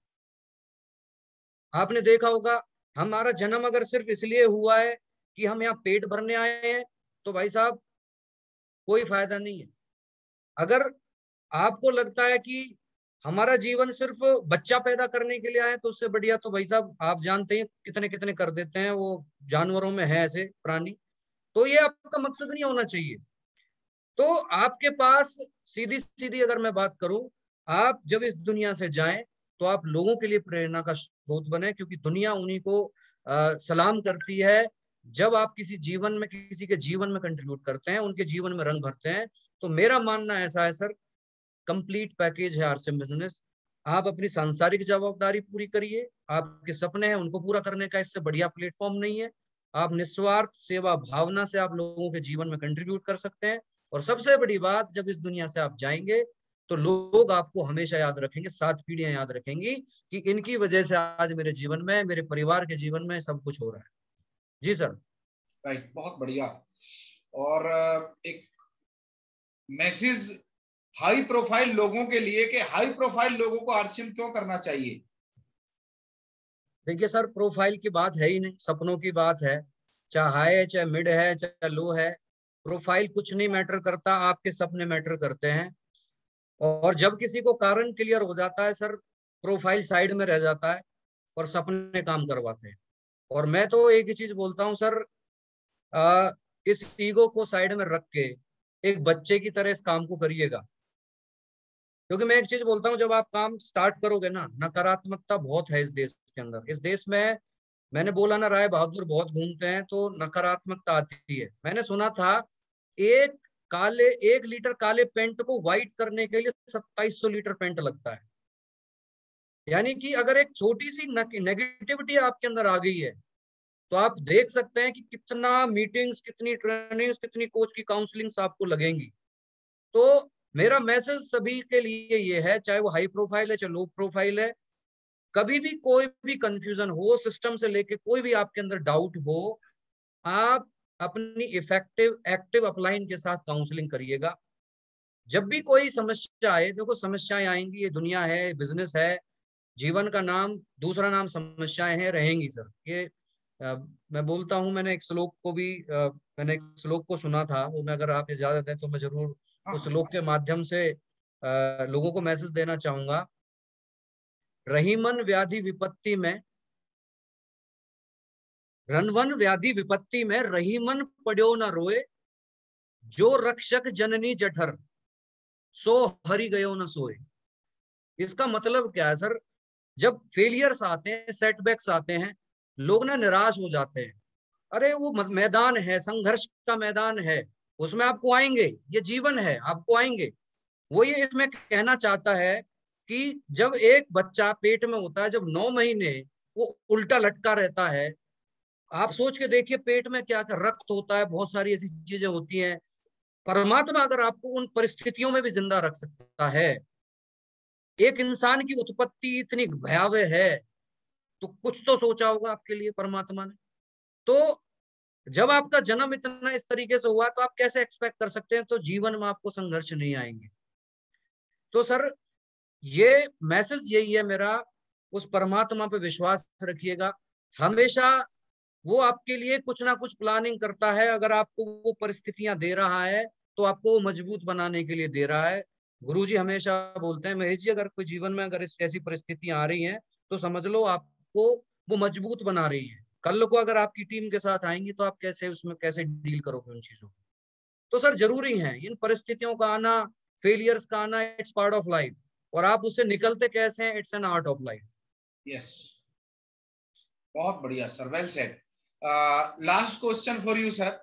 आपने देखा होगा, हमारा जन्म अगर सिर्फ इसलिए हुआ है कि हम यहाँ पेट भरने आए हैं, तो भाई साहब कोई फायदा नहीं है। अगर आपको लगता है कि हमारा जीवन सिर्फ बच्चा पैदा करने के लिए आए, तो उससे बढ़िया तो भाई साहब आप जानते हैं कितने कितने कर देते हैं, वो जानवरों में है ऐसे प्राणी। तो ये आपका मकसद नहीं होना चाहिए। तो आपके पास सीधी सीधी अगर मैं बात करूं, आप जब इस दुनिया से जाएं तो आप लोगों के लिए प्रेरणा का स्रोत बने, क्योंकि दुनिया उन्हीं को सलाम करती है जब आप किसी जीवन में, किसी के जीवन में कंट्रीब्यूट करते हैं, उनके जीवन में रंग भरते हैं। तो मेरा मानना ऐसा है सर, कंप्लीट पैकेज है आरसीएम बिजनेस। आप अपनी सांसारिक जवाबदारी पूरी करिए, आपके सपने हैं उनको पूरा करने का इससे बढ़िया प्लेटफॉर्म नहीं है। आप निस्वार्थ सेवा भावना से आप लोगों के जीवन में कंट्रीब्यूट कर सकते हैं। और सबसे बड़ी बात, जब इस दुनिया से आप जाएंगे तो लोग आपको हमेशा याद रखेंगे, 7 पीढ़ियां याद रखेंगी कि इनकी वजह से आज मेरे जीवन में, मेरे परिवार के जीवन में सब कुछ हो रहा है। जी सर। राइट, बहुत बढ़िया। और एक मैसेज हाई प्रोफाइल लोगों के लिए कि हाई प्रोफाइल लोगों को आरसीएम क्यों करना चाहिए? देखिए सर, प्रोफाइल की बात है ही नहीं, सपनों की बात है। चाहे हाई है, चाहे मिड है, चाहे लो है, प्रोफाइल कुछ नहीं मैटर करता, आपके सपने मैटर करते हैं। और जब किसी को कारण क्लियर हो जाता है सर, प्रोफाइल साइड में रह जाता है और सपने काम करवाते हैं। और मैं तो एक ही चीज बोलता हूँ सर, इस ईगो को साइड में रख के एक बच्चे की तरह इस काम को करिएगा। क्योंकि मैं एक चीज बोलता हूँ, जब आप काम स्टार्ट करोगे ना, नकारात्मकता बहुत है इस देश के अंदर। इस देश में मैंने बोला ना, राय बहादुर बहुत घूमते हैं तो नकारात्मकता आती है। मैंने सुना था एक 1 लीटर काले पेंट को व्हाइट करने के लिए 2700 लीटर पेंट लगता है। यानी कि अगर एक छोटी सी नेगेटिविटी आपके अंदर आ गई है, तो आप देख सकते हैं कि कितना मीटिंग्स, कितनी ट्रेनिंग्स, कितनी कोच की काउंसलिंग्स आपको लगेंगी। तो मेरा मैसेज सभी के लिए ये है, चाहे वो हाई प्रोफाइल है चाहे लो प्रोफाइल है, कभी भी कोई भी कंफ्यूजन हो, सिस्टम से लेके कोई भी आपके अंदर डाउट हो, आप अपनी इफेक्टिव एक्टिव अपलाइन के साथ काउंसलिंग करिएगा। जब भी कोई समस्या आए, देखो समस्याएं आएंगी, ये दुनिया है, बिजनेस है, जीवन का नाम, दूसरा नाम समस्याएं हैं, रहेंगी सर। ये मैं बोलता हूँ, मैंने एक श्लोक को भी मैंने एक श्लोक को सुना था, वो मैं, अगर आप इजाजत दें तो मैं जरूर उस श्लोक के माध्यम से लोगों को मैसेज देना चाहूंगा। रहीमन व्याधि विपत्ति में, रनवन व्याधि विपत्ति में रहीमन पड्यो न रोए, जो रक्षक जननी जठर, सो हरि गयो न सोए। इसका मतलब क्या है सर? जब फेलियर्स आते हैं, सेटबैक्स आते हैं, लोग ना निराश हो जाते हैं। अरे वो मैदान है, संघर्ष का मैदान है, उसमें आपको आएंगे, ये जीवन है, आपको आएंगे। वो ये इसमें कहना चाहता है कि जब एक बच्चा पेट में होता है, जब 9 महीने वो उल्टा लटका रहता है, आप सोच के देखिए पेट में क्या क्या रक्त होता है, बहुत सारी ऐसी चीजें होती हैं। परमात्मा अगर आपको उन परिस्थितियों में भी जिंदा रख सकता है, एक इंसान की उत्पत्ति इतनी भयावह है, तो कुछ तो सोचा होगा आपके लिए परमात्मा ने। तो जब आपका जन्म इतना इस तरीके से हुआ, तो आप कैसे एक्सपेक्ट कर सकते हैं तो जीवन में आपको संघर्ष नहीं आएंगे। तो सर ये मैसेज यही है मेरा, उस परमात्मा पे विश्वास रखिएगा। हमेशा वो आपके लिए कुछ ना कुछ प्लानिंग करता है। अगर आपको वो परिस्थितियां दे रहा है तो आपको वो मजबूत बनाने के लिए दे रहा है। गुरुजी हमेशा बोलते हैं, महेश जी अगर कोई जीवन में अगर ऐसी परिस्थितियां आ रही हैं तो समझ लो आपको वो मजबूत बना रही है। कल को अगर आपकी टीम के साथ आएंगी तो आप कैसे उसमें कैसे डील करोगे उन चीजों को। तो सर जरूरी है इन परिस्थितियों का आना, फेलियर्स का आना, इट्स पार्ट ऑफ लाइफ। और आप उससे निकलते कैसे हैं, it's an art of life. Yes, बहुत बढ़िया sir, well said. Last question for you sir.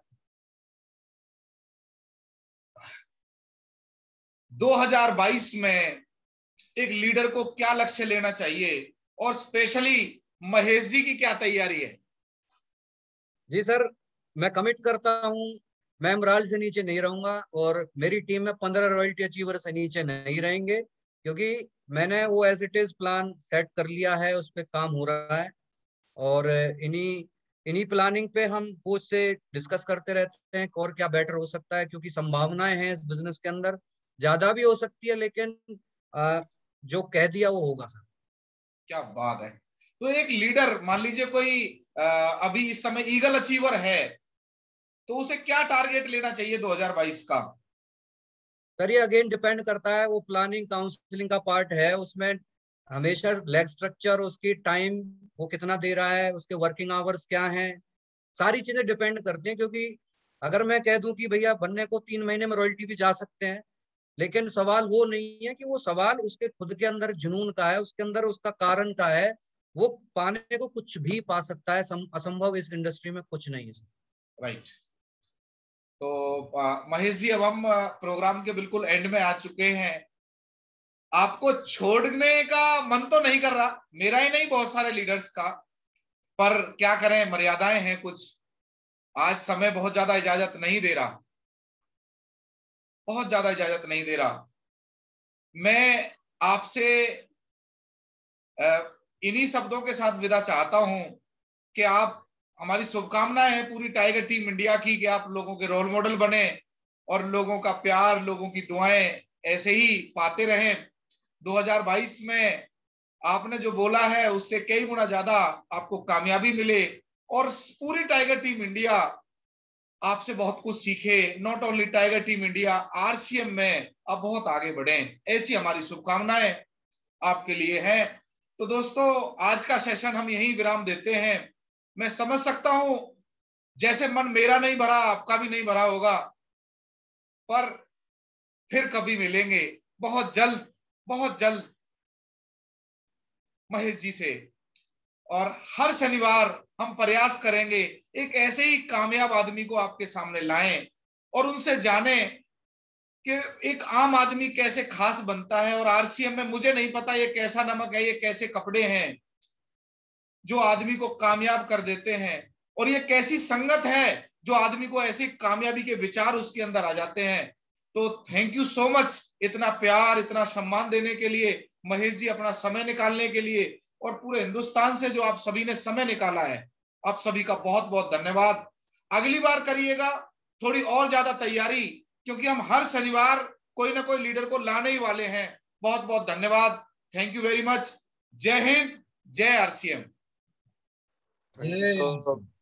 2022 में एक लीडर को क्या लक्ष्य लेना चाहिए, और स्पेशली महेश जी की क्या तैयारी है? जी सर, मैं कमिट करता हूं, मैं इमराल से नीचे नहीं रहूंगा और मेरी टीम में 15 रॉयल्टी अचीवर से नीचे नहीं रहेंगे, क्योंकि मैंने वो as it is plan set कर लिया है, उस पर काम हो रहा है। और इन्हीं प्लानिंग पे हम कोच से डिस्कस करते रहते हैं और क्या बेटर हो सकता है, क्योंकि संभावनाएं हैं इस बिजनेस के अंदर, ज्यादा भी हो सकती है, लेकिन जो कह दिया वो होगा सर। क्या बात है। तो एक लीडर, मान लीजिए कोई अभी इस समय ईगल अचीवर है, तो उसे क्या टारगेट लेना चाहिए 2022 का? सर ये अगेन डिपेंड करता है, वो प्लानिंग काउंसलिंग का पार्ट है, उसमें हमेशा लेग स्ट्रक्चर, उसकी टाइम वो कितना दे रहा है, उसके वर्किंग आवर्स क्या हैं, सारी चीजें डिपेंड करती हैं। क्योंकि अगर मैं कह दूं कि भैया बनने को 3 महीने में रॉयल्टी भी जा सकते हैं, लेकिन सवाल वो नहीं है, कि वो सवाल उसके खुद के अंदर जुनून का है, उसके अंदर उसका कारण का है। वो पाने को कुछ भी पा सकता है, असंभव इस इंडस्ट्री में कुछ नहीं है। राइट। तो महेश जी, अब हम प्रोग्राम के बिल्कुल एंड में आ चुके हैं। आपको छोड़ने का मन तो नहीं कर रहा, मेरा ही नहीं, बहुत सारे लीडर्स का, पर क्या करें, मर्यादाएं हैं कुछ। आज समय बहुत ज्यादा इजाजत नहीं दे रहा, बहुत ज्यादा इजाजत नहीं दे रहा। मैं आपसे इन्हीं शब्दों के साथ विदा चाहता हूं कि आप, हमारी शुभकामनाएं हैं पूरी टाइगर टीम इंडिया की कि आप लोगों के रोल मॉडल बने और लोगों का प्यार, लोगों की दुआएं ऐसे ही पाते रहें। 2022 में आपने जो बोला है उससे कई गुना ज्यादा आपको कामयाबी मिले, और पूरी टाइगर टीम इंडिया आपसे बहुत कुछ सीखे। Not only tiger team India, RCM में आप बहुत आगे बढ़े, ऐसी हमारी शुभकामनाएं आपके लिए है। तो दोस्तों, आज का सेशन हम यहीं विराम देते हैं। मैं समझ सकता हूं जैसे मन मेरा नहीं भरा, आपका भी नहीं भरा होगा, पर फिर कभी मिलेंगे बहुत जल्द, बहुत जल्द महेश जी से। और हर शनिवार हम प्रयास करेंगे एक ऐसे ही कामयाब आदमी को आपके सामने लाएं और उनसे जाने कि एक आम आदमी कैसे खास बनता है। और आरसीएम में मुझे नहीं पता ये कैसा नमक है, ये कैसे कपड़े हैं जो आदमी को कामयाब कर देते हैं, और ये कैसी संगत है जो आदमी को ऐसी कामयाबी के विचार उसके अंदर आ जाते हैं। तो थैंक यू सो मच, इतना प्यार, इतना सम्मान देने के लिए, महेश जी अपना समय निकालने के लिए, और पूरे हिंदुस्तान से जो आप सभी ने समय निकाला है, आप सभी का बहुत बहुत धन्यवाद। अगली बार करिएगा थोड़ी और ज्यादा तैयारी, क्योंकि हम हर शनिवार कोई ना कोई लीडर को लाने ही वाले हैं। बहुत बहुत धन्यवाद, थैंक यू वेरी मच। जय हिंद, जय आरसीएम। Thank you sir.